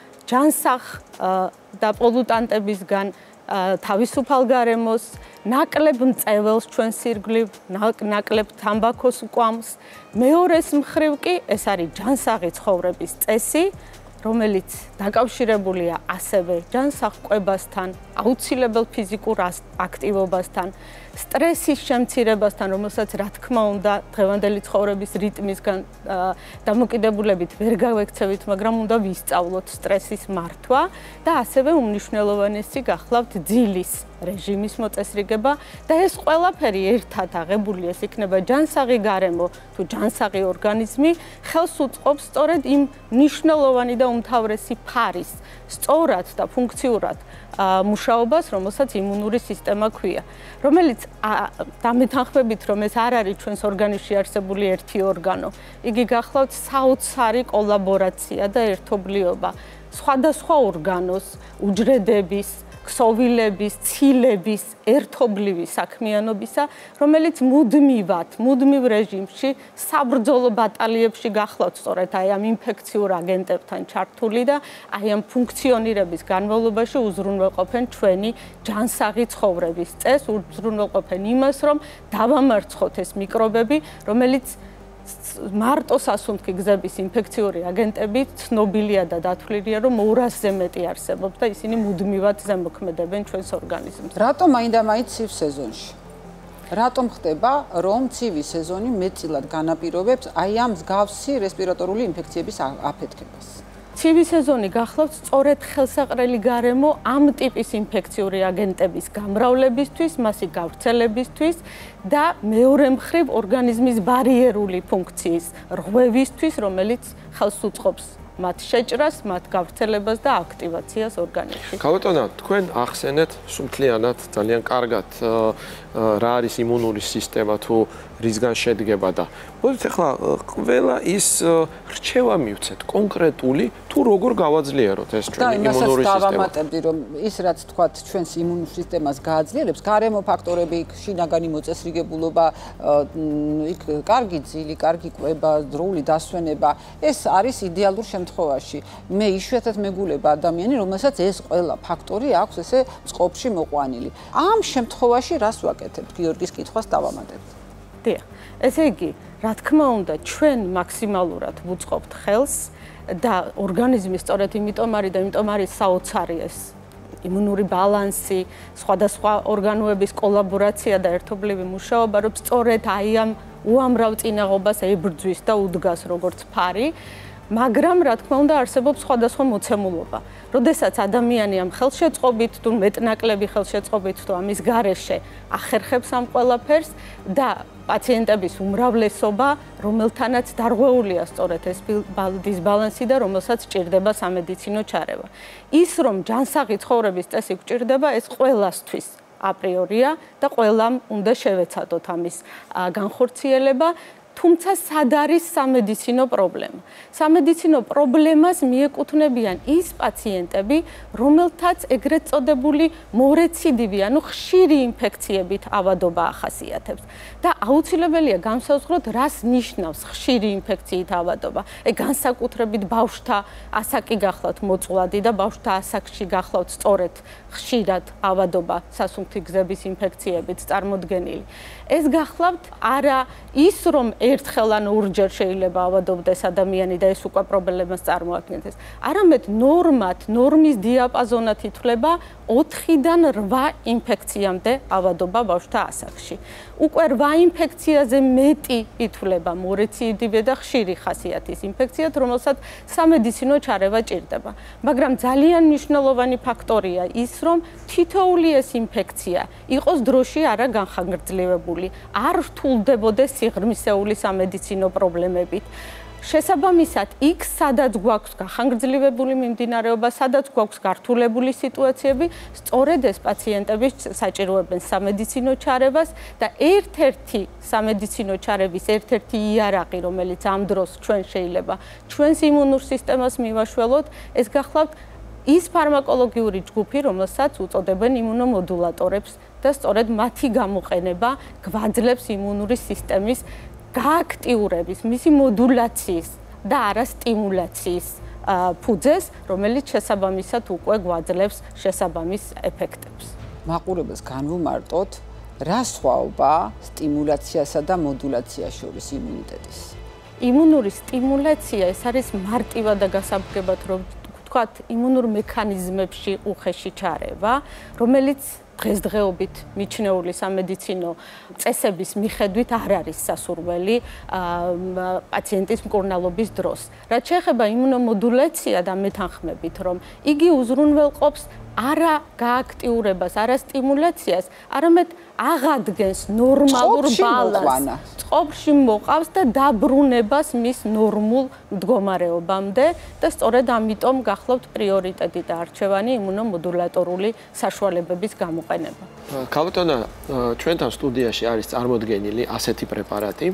ჯანსაღ და პოლუტანტებისგან თავისუფალ გარემოს, ნაკლებ მწეველს ჩვენ სირგლივ, ნაკლებ თამბაქოს უკვამს. მეორეს მხრივ კი ეს არის ჯანსაღი ცხოვრების წესი, რომელიც დაკავშირებულია ასევე ჯანსაღ კვებასთან, აუცილებელ ფიზიკურ აქტივობასთან, სტრესის შემცირებასთან, რომელსაც რა თქმა უნდა დღევანდელი ცხოვრების რიტმისგან დამოკიდებულებით ვერ გავექცევით, მაგრამ უნდა ვისწავლოთ სტრესის მართვა და ასევე უმნიშვნელოვანესი გახლავთ ძილის რეჟიმის მოწესრიგება და ეს ყველაფერი ერთად აღებული ეს იქნება ჯანსაღი გარემო თუ ჯანსაღი ორგანიზმი ხელს უწყობს სწორედ იმ მნიშვნელოვანი და უმთავრესი ფარის სწორად და ფუნქციურად მუშაობას, რომელსაც იმუნური სისტემა ქვია, რომელიც დამეთანხმებით, რომ ეს არ არის ჩვენს ორგანიზმში არსებული ერთი ორგანო, იგი გახლავთ საოცარი კოლაბორაცია და ერთობლიობა სხვადასხვა ორგანოს, უჯრედების, ქსოვილების, ცილების, ერთობლივი საქმიანობისა, რომელიც მუდმივ რეჟიმში, საბრძოლო ბატალიებში გახლავთ სწორედ აი ამ ინფექციურ აგენტებთან ჩართული და აი ამ ფუნქციონირების განმავლობაში უზრუნველყოფენ ჩვენი ჯანსაღი ცხოვრების წესს, უზრუნველყოფენ იმას, რომ დავამარცხოთ ეს მიკრობები, რომელიც მარტო სასუნთქი გზების ინფექციური აგენტები ცნობილია და დათვლილია, რომ 200-ზე მეტი არსებობს და ისინი მუდმივად ზემოქმედებენ ჩვენს ორგანიზმს. რატომ მაინდა-მაინც ცივ სეზონში? რატომ ხდება, რომ ცივი სეზონი მეტწილად განაპირობებს აი ამ მსგავსი რესპირატორული ინფექციების აფეთქებას? ცივი სეზონი გახლავთ სწორედ ხელსაყრელი გარემო ამ ტიპის ინფექციური აგენტების გამრავლებისთვის, მასი გავრცელებისთვის და მეორე მხრივ ორგანიზმის ბარიერული ფუნქციის რღვევისთვის, რომელიც ხელს უწყობს მათ შეჭრას, მათ გავრცელებას და აქტივაციას ორგანიზმში. ქალბატონო, თქვენ ახსენეთ სუმთლიანად ძალიან კარგად რა არის იმუნური სისტემა თუ რისგან შედგება და მოდით ახლა ყველა ის რჩევა მივცეთ კონკრეტული თუ როგორ გავაძლიეროთ ეს ჩვენი იმუნური სისტემა. და იმასაც დავამატებდი, რომ ის რაც თქვათ ჩვენს იმუნურ სისტემას გააძლიერებს, გარემო ფაქტორები, შინაგანი მოწესრიგებულობა, იქ კარგი ძილი, კარგი კვება, დროული დასვენება, ეს არის იდეალურ შემთხვევაში. მე იშვიათად მეგულება ადამიანი, რომელსაც ეს ყველა ფაქტორი აქვს ესე წყობში მოყვანილი. ამ შემთხვევაში რას ვაკეთებთ? გიორგის კითხვას დავამატებთ. დიახ, ესე იგი, რა თქმა უნდა, ჩვენ მაქსიმალურად ვუწყობთ ხელს და ორგანიზმი სწორედ იმიტომ არის საოცარი ეს იმუნური ბალანსი, სხვადასხვა ორგანოების კოლაბორაცია და ერთობლივი მუშაობა, რომ სწორედ აი ამ უამრავ წინაღობას ებრძვის და უდგას როგორც ფარი, მაგრამ რა თქმა უნდა არსებობს სხვადასხვა მოცემულობა. როდესაც ადამიანი ამ ხელშეწყობით თუ მეტნაკლები ხელშეწყობით თუ ამის გარეშე ახერხებს ამ ყველაფერს და პაციენტების უმრავლესობა, რომელთანაც დარღვეულია სწორედ ეს დისბალანსი და რომელსაც ჭირდება სამედიცინო ჩარევა. ის რომ ჯანსაღი ცხოვრების წესი გვჭირდება, ეს ყველასთვის აპრიორია და ყველამ უნდა შევეცადოთ ამის განხორციელება. თუმცა სად არის სამედიცინო პრობლემა? სამედიცინო პრობლემას მიეკუთვნებიან ის პაციენტები, რომელთაც ეგრეთ წოდებული მორეციდივი, ანუ ხშირი ინფექციებით ავადობა ახასიათებს. და აუცილებელია განსაზღვროთ, რას ნიშნავს ხშირი ინფექციით ავადობა. განსაკუთრებით ბავშვთა ასაკი გახლავთ მოწვლადი და ბავშვთა ასაკში გახლავთ სწორედ ხშირად ავადობა სასუნთქი გზების ინფექციებით წარმოდგენილი. ეს გახლავთ არა ის, რომ ერთხელ ან ორჯერ შეიძლება ავადობდეს ადამიანი და ეს უკვე პრობლემას წარმოადგენს. არამედ ნორმის დიაპაზონად ითვლება 4-დან 8 ინფექციამდე ავადობა ბავშვთა ასაკში. უკვე 8 ინფექციაზე მეტი ითვლება მორეციდივი და ხშირი ხასიათის ინფექციად, რომელსაც სამედიცინო ჩარევა ჭირდება. მაგრამ ძალიან მნიშვნელოვანი ფაქტორია ის, რომ თითოეული ეს ინფექცია იყოს დროში არა განხორციელებული, არ რთულდებოდეს სიღრმისეული სამედიცინო პრობლემებით. შესაბამისად, იქ სადაც გვაქვს განხორციელებული მიმდინარეობა, სადაც გვაქვს გართულებული სიტუაციები, სწორედ ეს პაციენტები საჭიროებენ სამედიცინო ჩარევას და ერთ-ერთი სამედიცინო ჩარევის ერთ-ერთი იარაღი, რომელიც ამ დროს ჩვენ შეიძლება ჩვენს იმუნურ სისტემას მივაშველოთ, ეს გახლავთ ის ფარმაკოლოგიური ჯგუფი, რომელსაც უწოდებენ იმუნომოდულატორებს და სწორედ მათი გამოყენება გვაძლევს იმუნური სისტემის გააქტიურების, მისი მოდულაციის და არა სტიმულაციის ფუძეს, რომელიც შესაბამისად უკვე გვაძლევს შესაბამის ეფექტებს. მაყურებელს განვუმარტოთ, რა სხვაობა სტიმულაციასა და მოდულაციას შორის იმუნიტეტის? იმუნური სტიმულაცია ეს არის მარტივად და გასაგებად, რომ ვთქვათ, იმუნურ მექანიზმებში უხეში ჩარევა, რომელიც დღესდღეობით მიჩნეული სამედიცინო წესების მიხედვით არ არის სასურველი პაციენტის მკურნალობის დროს. რაც შეეხება იმუნომოდულაცია და მეთანხმებით, რომ იგი უზრუნველყოფს არა გააქტიურებას, არა სტიმულაციას, არამედ აღადგენს ნორმალურ ბალანსს. წყობში მოყავს და დაბრუნებას მის ნორმულ მდგომარეობამდე და სწორედ ამიტომ გახლავთ პრიორიტეტი და არჩევანი იმუნომოდულატორული საშუალებების გამოყენება. ქალბატონა, ჩვენთან სტუდიაში არის წარმოდგენილი ასეთი პრეპარატი.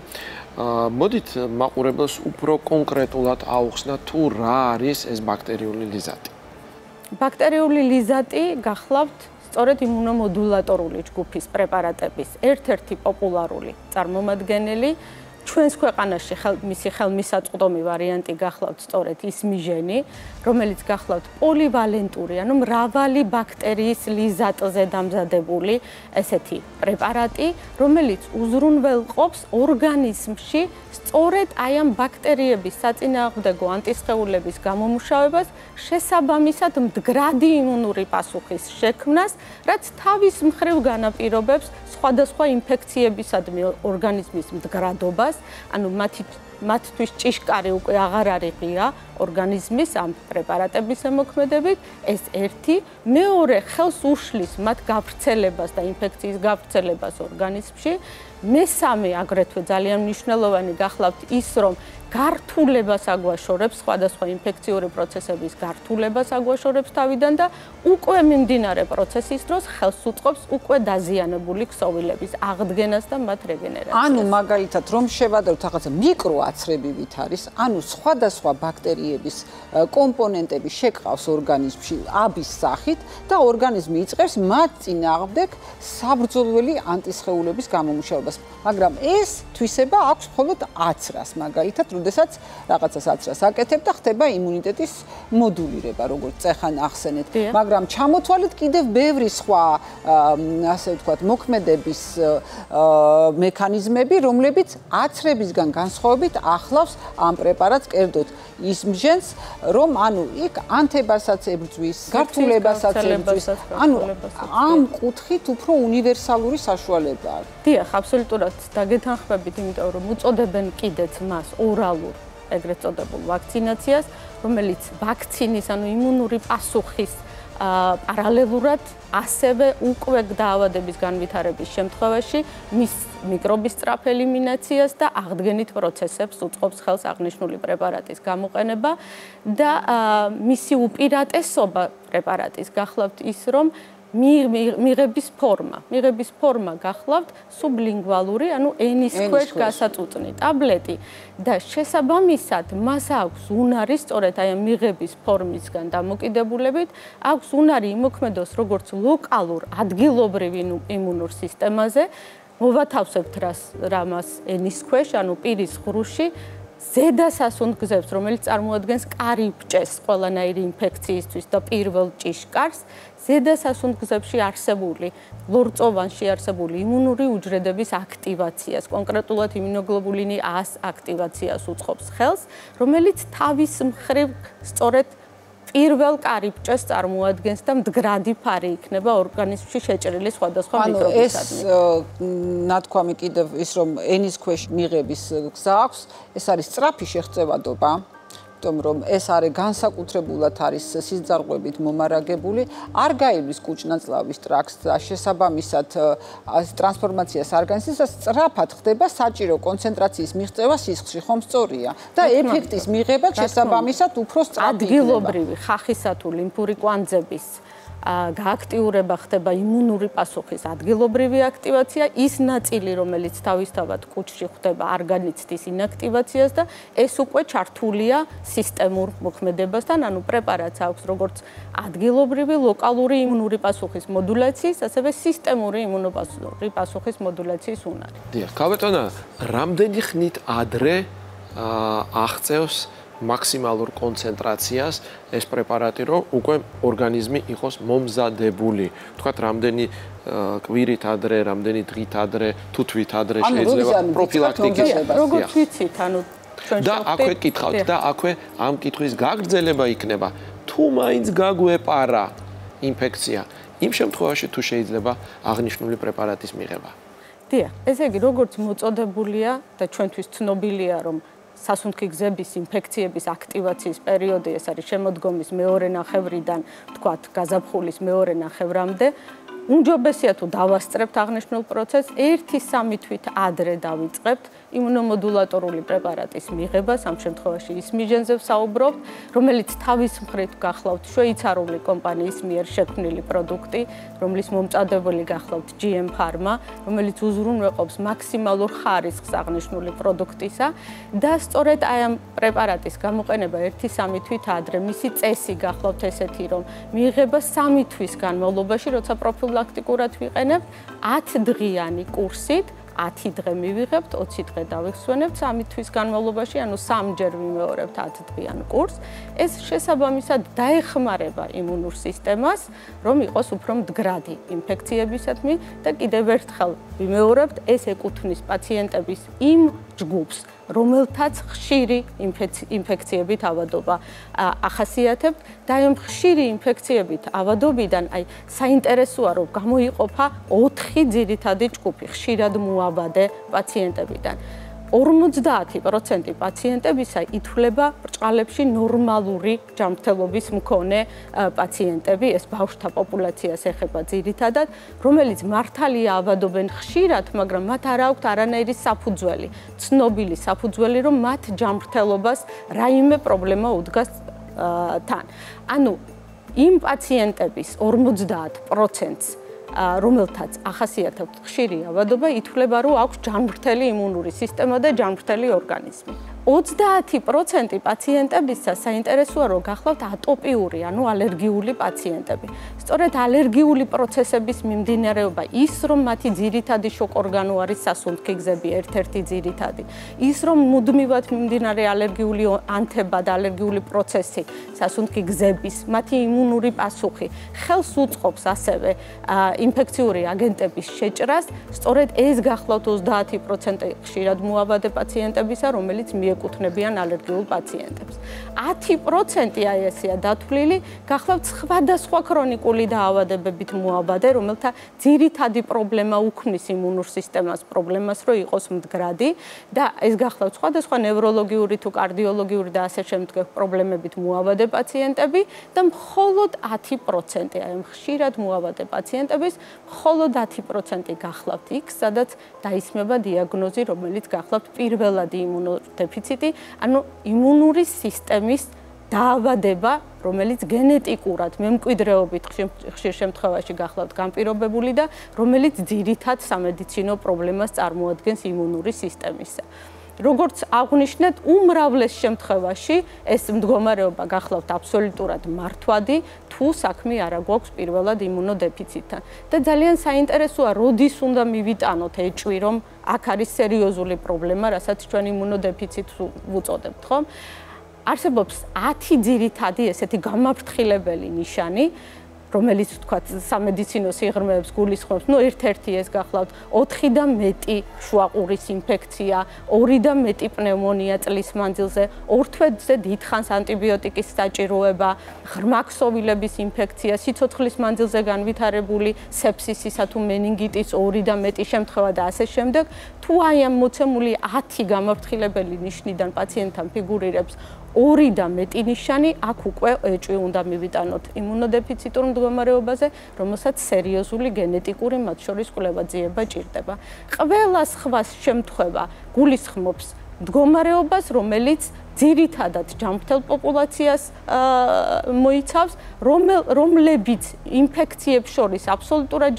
მოდით მაყურებელს უფრო კონკრეტულად აუხსნათ თუ რა არის ეს ბაქტერიული ლიზატი. ბაქტერიული ლიზატი გახლავთ სწორედ იმუნომოდულატორული ჯგუფის პრეპარატების ერთ-ერთი პოპულარული წარმომადგენელი. ჩვენს ქვეყანაში მისი ხელმისაწვდომი ვარიანტი გახლავთ სწორედ ის მიჟენი, რომელიც გახლავთ პოლივალენტური, ანუ მრავალი ბაქტერიის ლიზატზე დამზადებული ესეთი პრეპარატი, რომელიც უზრუნველყოფს ორგანიზმში სწორედ აი ამ ბაქტერიების საწინააღმდეგო ანტისხეულების გამომუშავებას, შესაბამისად მდგრადი იმუნური პასუხის შექმნას, რაც თავის მხრივ განაპირობებს სხვადასხვა ინფექციებისადმი ორგანიზმის მდგრადობას, ანუ მათთვის ჭიშკარი უკვე აღარ არის ღია ორგანიზმის ამ პრეპარატების ზემოქმედებით, ეს ერთი, მეორე ხელს უშლის მათ გავრცელებას და ინფექციის გავრცელებას ორგანიზმში, მესამე აგრეთვე ძალიან მნიშვნელოვანი გახლავთ ის, რომ გართულებას აგვაშორებს, სხვადასხვა ინფექციური პროცესების გართულებას აგვაშორებს თავიდან და უკვე მიმდინარე პროცესის დროს ხელს უწყობს უკვე დაზიანებული ქსოვილების აღდგენას და მათ რეგენერაციას. ანუ მაგალითად რომ შევადაროთ რაღაცა მიკროაცრებივით არის, ანუ სხვადასხვა ბაქტერიების კომპონენტები შეკყავს ორგანიზმში აბის სახით და ორგანიზმი იწყებს მათ წინააღმდეგ საბრძოლველი ანტისხეულების გამომუშავებას. მაგრამ ეს თვისება აქვს მხოლოდ აცრას, მაგალითად როდესაც რაღაცას აცრას აკეთებ და ხდება იმუნიტეტის მოდულირება, როგორც წეხან ახსენეთ. მაგრამ ჩამოთვალეთ კიდევ ბევრი სხვა, ასე ვთქვათ, მოქმედების მექანიზმები, რომლებიც აცრებისგან განსხვავებით ახლავს ამ პრეპარატს კერძოდ ის მჟენს, რომ ანუ იქ ანთებასაც ებრძვის, გართულებასაც ებრძვის, ანუ ამ კუთხით უფრო უნივერსალური საშუალება აქვს. დიახ, აბსოლუტურად დაგეთანხმებით, იმიტომ რომ უწოდებენ კიდეც მას ორალურ, ეგრეთ წოდებულ ვაქცინაციას, რომელიც ვაქცინის, ანუ იმუნური პასუხის პარალელურად ასევე უკვე დაავადების განვითარების შემთხვევაში მის მიკრობის სწრაფ ელიმინაციას და აღდგენით პროცესებს უწყობს ხელს აღნიშნული პრეპარატის გამოყენება და მისი უპირატესობა პრეპარატის გახლავთ ის, რომ მიღების ფორმა გახლავთ სუბლინგვალური, ანუ ენის ქვეშ გასაწუწნი ტაბლეტი და შესაბამისად მას აქვს უნარი სწორედ აი ამ მიღების ფორმისგან დამოკიდებულებით, აქვს უნარი იმოქმედოს როგორც ლოკალურ ადგილობრივ იმუნურ სისტემაზე, მოვათავსებთ რამას ენის ქვეშ, ანუ პირის ღრუში ზედა სასუნთქზებს, რომელიც წარმოადგენს კარიბჭეს ყველანაირი ინფექციისთვის და პირველ ჭიშკარს, ზედა სასუნთქზებში არსებული, ლორწოვანში არსებული იმუნური უჯრედების აქტივაციას, კონკრეტულად იმუნოგლობულინი 100 აქტივაციას უწყობს ხელს, რომელიც თავის მხრივ სწორედ პირველ კარიბჭეს წარმოადგენს და მდგრადი ფარი იქნება ორგანიზმში შეჭრილი სხვადასხვა მიკრობისადმი. ეს ნათქვამი კიდევ ის რომ ენის ქვეშ მიღების გზა აქვს, ეს არის სწრაფი შეღწევადობა, იმიტომ რომ ეს არის განსაკუთრებულად არის სიზარღვებით მომარაგებული, არ გაივლის კუჭნაწლავის ტრაქტს და შესაბამისად ტრანსფორმაციას არ განიცდის და სწრაფად ხდება საჭირო კონცენტრაციის მიღწევა სისხლში, ხომ სწორია? და ეფექტის მიღება შესაბამისად უფრო სწრაფი იქნება. ადგილობრივი ხახისა თუ ლიმფური კვანძების გააქტიურება ხდება იმუნური პასუხის ადგილობრივი აქტივაცია, ის ნაწილი, რომელიც თავისთავად კუჭში ხდება, არ განიცდის ინაქტივაციას და ეს უკვე ჩართულია სისტემურ მოქმედებასთან, ანუ პრეპარატს აქვს როგორც ადგილობრივი ლოკალური იმუნური პასუხის მოდულაციის, ასევე სისტემური იმუნური პასუხის მოდულაციის უნარი. დიახ, ქალბატონა, რამდენი ხნით ადრე აღწევს მაქსიმალურ კონცენტრაციას ეს პრეპარატი, რომ უკვე ორგანიზმი იყოს მომზადებული. თქვათ, რამდენი კვირით ადრე, რამდენი დღით ადრე, თუ თვით ადრე შეიძლება პროფილაქტიკის. როგორც ვიცით, ანუ და აქვე კითხავთ და აქვე ამ კითხვის გაგრძელება იქნება, თუ მაინც გაგვეპარა ინფექცია, იმ შემთხვევაში თუ შეიძლება აღნიშნული პრეპარატის მიღება. დიახ, ესე იგი, როგორც მოწოდებულია და ჩვენთვის ცნობილია, რომ სასუნთქი გზების ინფექციების აქტივაციის პერიოდი, ეს არის შემოდგომის მეორე ნახევრიდან, თქვათ, გაზაფხულის მეორე ნახევრამდე. უმჯობესია თუ დავასწრებთ აღნიშნულ პროცესს, 1-3 თვით ადრე დავიწყებთ იმუნომოდულატორული პრეპარატის მიღებას, ამ შემთხვევაში ის მიჟენზე ვსაუბრობთ, რომელიც თავის მხრივ გახლავთ შვეიცარიული კომპანიის მიერ შექმნილი პროდუქტი, რომლის მომწადებელი გახლავთ GM Pharma, რომელიც უზრუნველყოფს მაქსიმალურ ხარისხს აღნიშნული პროდუქტისა და სწორედ აი ამ პრეპარატის გამოყენება 1-3 თვით ადრე, მისი წესი გახლავთ ესეთი, რომ მიიღება 3 თვის განმავლობაში, როცა პროფილაქტიკურად ვიყენებთ 10 დღიანი კურსით 10 დღე მივიღებთ, 20 დღე დავიხსვენებთ 3 თვის განმავლობაში, ანუ 3 ჯერ ვიმეორებთ 10 დღიან კურსს. ეს შესაბამისად დაეხმარება იმუნურ სისტემას, რომ იყოს უფრო მდგრადი ინფექციებისადმი და კიდევ ერთხელ ვიმეორებთ, ეს ეკუთვნის პაციენტების იმ ჯგუფს, რომელთაც ხშირი ინფექციებით ავადობა ახასიათებთ და ამ ხშირი ინფექციებით ავადობიდან აი საინტერესოა რომ გამოიყოფა 4 ძირითადი ჯგუფი ხშირად მოავადე პაციენტებიდან. 50% პაციენტებისა ითვლება ბრჭყალებში ნორმალური ჯანმრთელობის მქონე პაციენტები, ეს ბავშვთა პოპულაციას ეხება ძირითადად, რომელიც მართალია ავადობენ ხშირად, მაგრამ მათ არ აქვთ არანაირი საფუძველი, ცნობილი საფუძველი, რომ მათ ჯანმრთელობას რაიმე პრობლემა უდგას თან. ანუ იმ პაციენტების 50%-ს რომელთაც ახასიათებთ ხშირი ავადობა, ითვლება, რომ აქვს ჯანმრთელი იმუნური სისტემა და ჯანმრთელი ორგანიზმი. 30% პაციენტებისა საინტერესოა, რომ გახლავთ ატოპიური, ანუ ალერგიული პაციენტები. სწორედ ალერგიული პროცესების მიმდინარეობა, ის რომ მათი ძირითადი შოკორგანო არის სასუნთქი გზები, ერთ-ერთი ძირითადი. ის რომ მუდმივად მიმდინარე ალერგიული ანთება და ალერგიული პროცესი, სასუნთქი გზების, მათი იმუნური პასუხი ხელს უწყობს ასევე ინფექციური აგენტების შეჭრას, სწორედ ეს გახლავთ 30% ხშირად მოავადე პაციენტებისა, რომელიც მიეკუთვნებიან ალერგიულ პაციენტებს. 10% აი ესეა დათვლილი, გახლავთ სხვადასხვა ქრონიკული დაავადებებით მოავადე, რომელთა ძირითადი პრობლემა უქმნის იმუნურ სისტემას პრობლემას, რომ იყოს მდგრადი და ეს გახლავთ სხვადასხვა ნევროლოგიური თუ კარდიოლოგიური და ასე შემდგომ პრობლემებით მოავადე პაციენტები და მხოლოდ 10% აი ხშირად მოავადე პაციენტების მხოლოდ 10% გახლავთ იქ, სადაც დაისმება დიაგნოზი, რომელიც გახლავთ პირველადი იმუნოდეფიციტი, ანუ იმუნური სისტემის დაავადება, რომელიც გენეტიკურად მემკვიდრეობით ხშირ შემთხვევაში გახლავთ განპირობებული და რომელიც ძირითად სამედიცინო პრობლემას წარმოადგენს იმუნური სისტემისა. როგორც აღვნიშნეთ, უმრავლეს შემთხვევაში ეს მდგომარეობა გახლავთ აბსოლუტურად მართვადი, თუ საქმე არ გვაქვს პირველად იმუნოდეფიციტთან. და ძალიან საინტერესოა, როდის უნდა მივიტანოთ ეჭვი, რომ აქ არის სერიოზული პრობლემა, რასაც ჩვენ იმუნოდეფიციტს ვუწოდებთ, ხომ? არსებობს 10 ძირითადი ესეთი გამაფრთხილებელი ნიშანი, რომელიც თქვათ სამედიცინო სიღრმეებს გულისხმობს, ну ერთ-ერთი ეს გახლავთ 4 და მეტი შუაყურის ინფექცია, 2 და მეტი პნევმონია წლის მანძილზე, 2 თვეზე დიდხანს ანტიბიოტიკის საჭიროება, ღრმა ქსოვილების ინფექცია, სიცოცხლის მანძილზე განვითარებული სეფსისისა თუ მენინგიტის 2 და მეტი შემთხვევა და ასე შემდეგ. თუ აი ამ მოცემული 10 გამაფრთხილებელი ნიშნიდან პაციენტთან ფიგურირებს 2 და მეტი ნიშანი, აქ უკვე ეჭვი უნდა მივიტანოთ იმუნოდეფიციტურ მდგომარეობაზე, რომელსაც სერიოზული გენეტიკური, მათ შორის კვლევა-ძიება ჭირდება. ყველა სხვა შემთხვევა გულისხმობს მდგომარეობას, რომელიც ძირითადად ჯანმრთელ პოპულაციას მოიცავს, რომლებიც ინფექციებს შორის აბსოლუტურად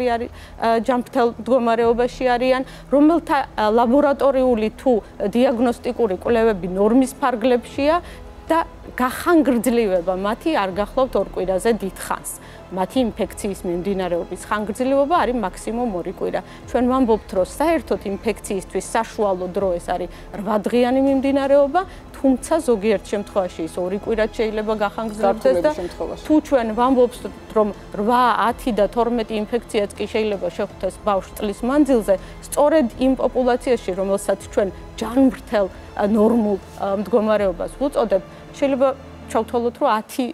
ჯანმრთელ მდგომარეობაში არიან, რომელთა ლაბორატორიული თუ დიაგნოსტიკური კვლევები ნორმის ფარგლებშია და გახანგრძლივება მათი არ გახლავთ 2 კვირაზე დიდხანს. მათი ინფექციის მიმდინარეობის ხანგრძლივობა არის მაქსიმუმ 2 კვირა. ჩვენ ვამბობთ, რომ საერთოდ ინფექციისთვის საშუალო დრო ეს არის 8 დღიანი მიმდინარეობა, თუმცა ზოგიერთ შემთხვევაში ის 2 კვირად შეიძლება გახანგრძლივდეს და თუ ჩვენ ვამბობთ, რომ 8, 10 და 12 ინფექციაც კი შეიძლება შეხვდეს ბავშვს წლის მანძილზე, სწორედ იმ პოპულაციაში, რომელსაც ჩვენ ჯანმრთელ ნორმულ მდგომარეობას ვუწოდებთ, შეიძლება ჩავთვალოთ, რომ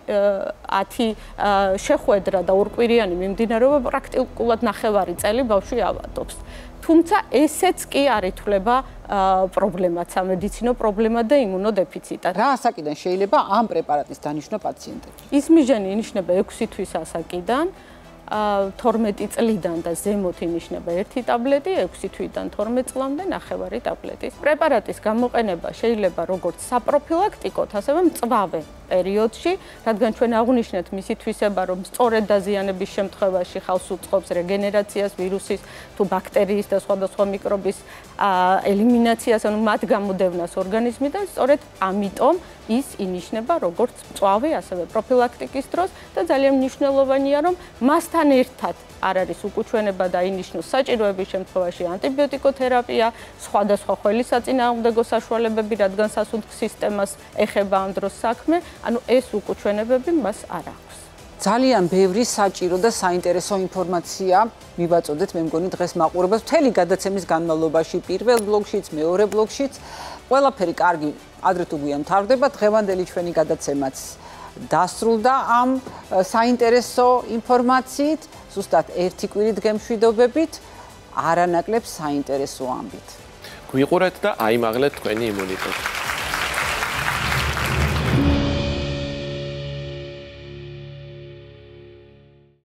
10 შეხვედრა და 2 კვირიანი მიმდინარეობა პრაქტიკულად ნახევარი წელი ბავშვი ავადობს. თუმცა ესეც კი არ ითვლება პრობლემად, სამედიცინო პრობლემად და იმუნოდეფიციტად. რა ასაკიდან შეიძლება ამ პრეპარატის დანიშნვა პაციენტებს? ის მიჟანი ინიშნება 6 თვის ასაკიდან, 12 წლიდან და ზემოთ ინიშნება 1 ტაბლეტი, 6 თვიდან 12 წლამდე 9 ტაბლეტის. პრეპარატის გამოყენება შეიძლება როგორც საპროფილაქტიკოდ, ასევე მწვავე პერიოდში, რადგან ჩვენ აღვნიშნეთ მისი თვისება, რომ სწორედ დაზიანების შემთხვევაში ხავს უწყობს რეგენერაციას, ვირუსის თუ ბაქტერიის და სხვადასხვა მიკრობის ელიმინაციას, ანუ მათ გამოდევნას ორგანიზმიდან, სწორედ ამიტომ ის ინიშნება როგორც მწვავე, ასევე პროფილაქტიკის დროს და ძალიან მნიშვნელოვანია, რომ მასთან ერთად არ არის უკუჩვენება და ინიშნოს საჭიროების შემთხვევაში ანტიბიოტიკოთერაპია, სხვადასხვა ხელისაწინააღმდეგო საშუალებები, რადგან სასუნთქ სისტემას ეხება ამ დროს საქმე, ანუ ეს უკუჩვენებები მას არ აქვს. ძალიან ბევრი საჭირო და საინტერესო ინფორმაცია მივაწოდეთ, მე მგონი დღეს მაყურებელს მთელი გადაცემის განმავლობაში, პირველ ბლოგშიც, მეორე ბლოგშიც, ყველაფერი კარგი ადრე თუ გვიან მთავრდება, დღევანდელი ჩვენი გადაცემაც დასრულდა ამ საინტერესო ინფორმაციით, ზუსტად ერთი კვირით გემშვიდობებით, არანაკლებ საინტერესო ამბით. გვიყურეთ და აიმაღლეთ თქვენი იმუნიტეტი.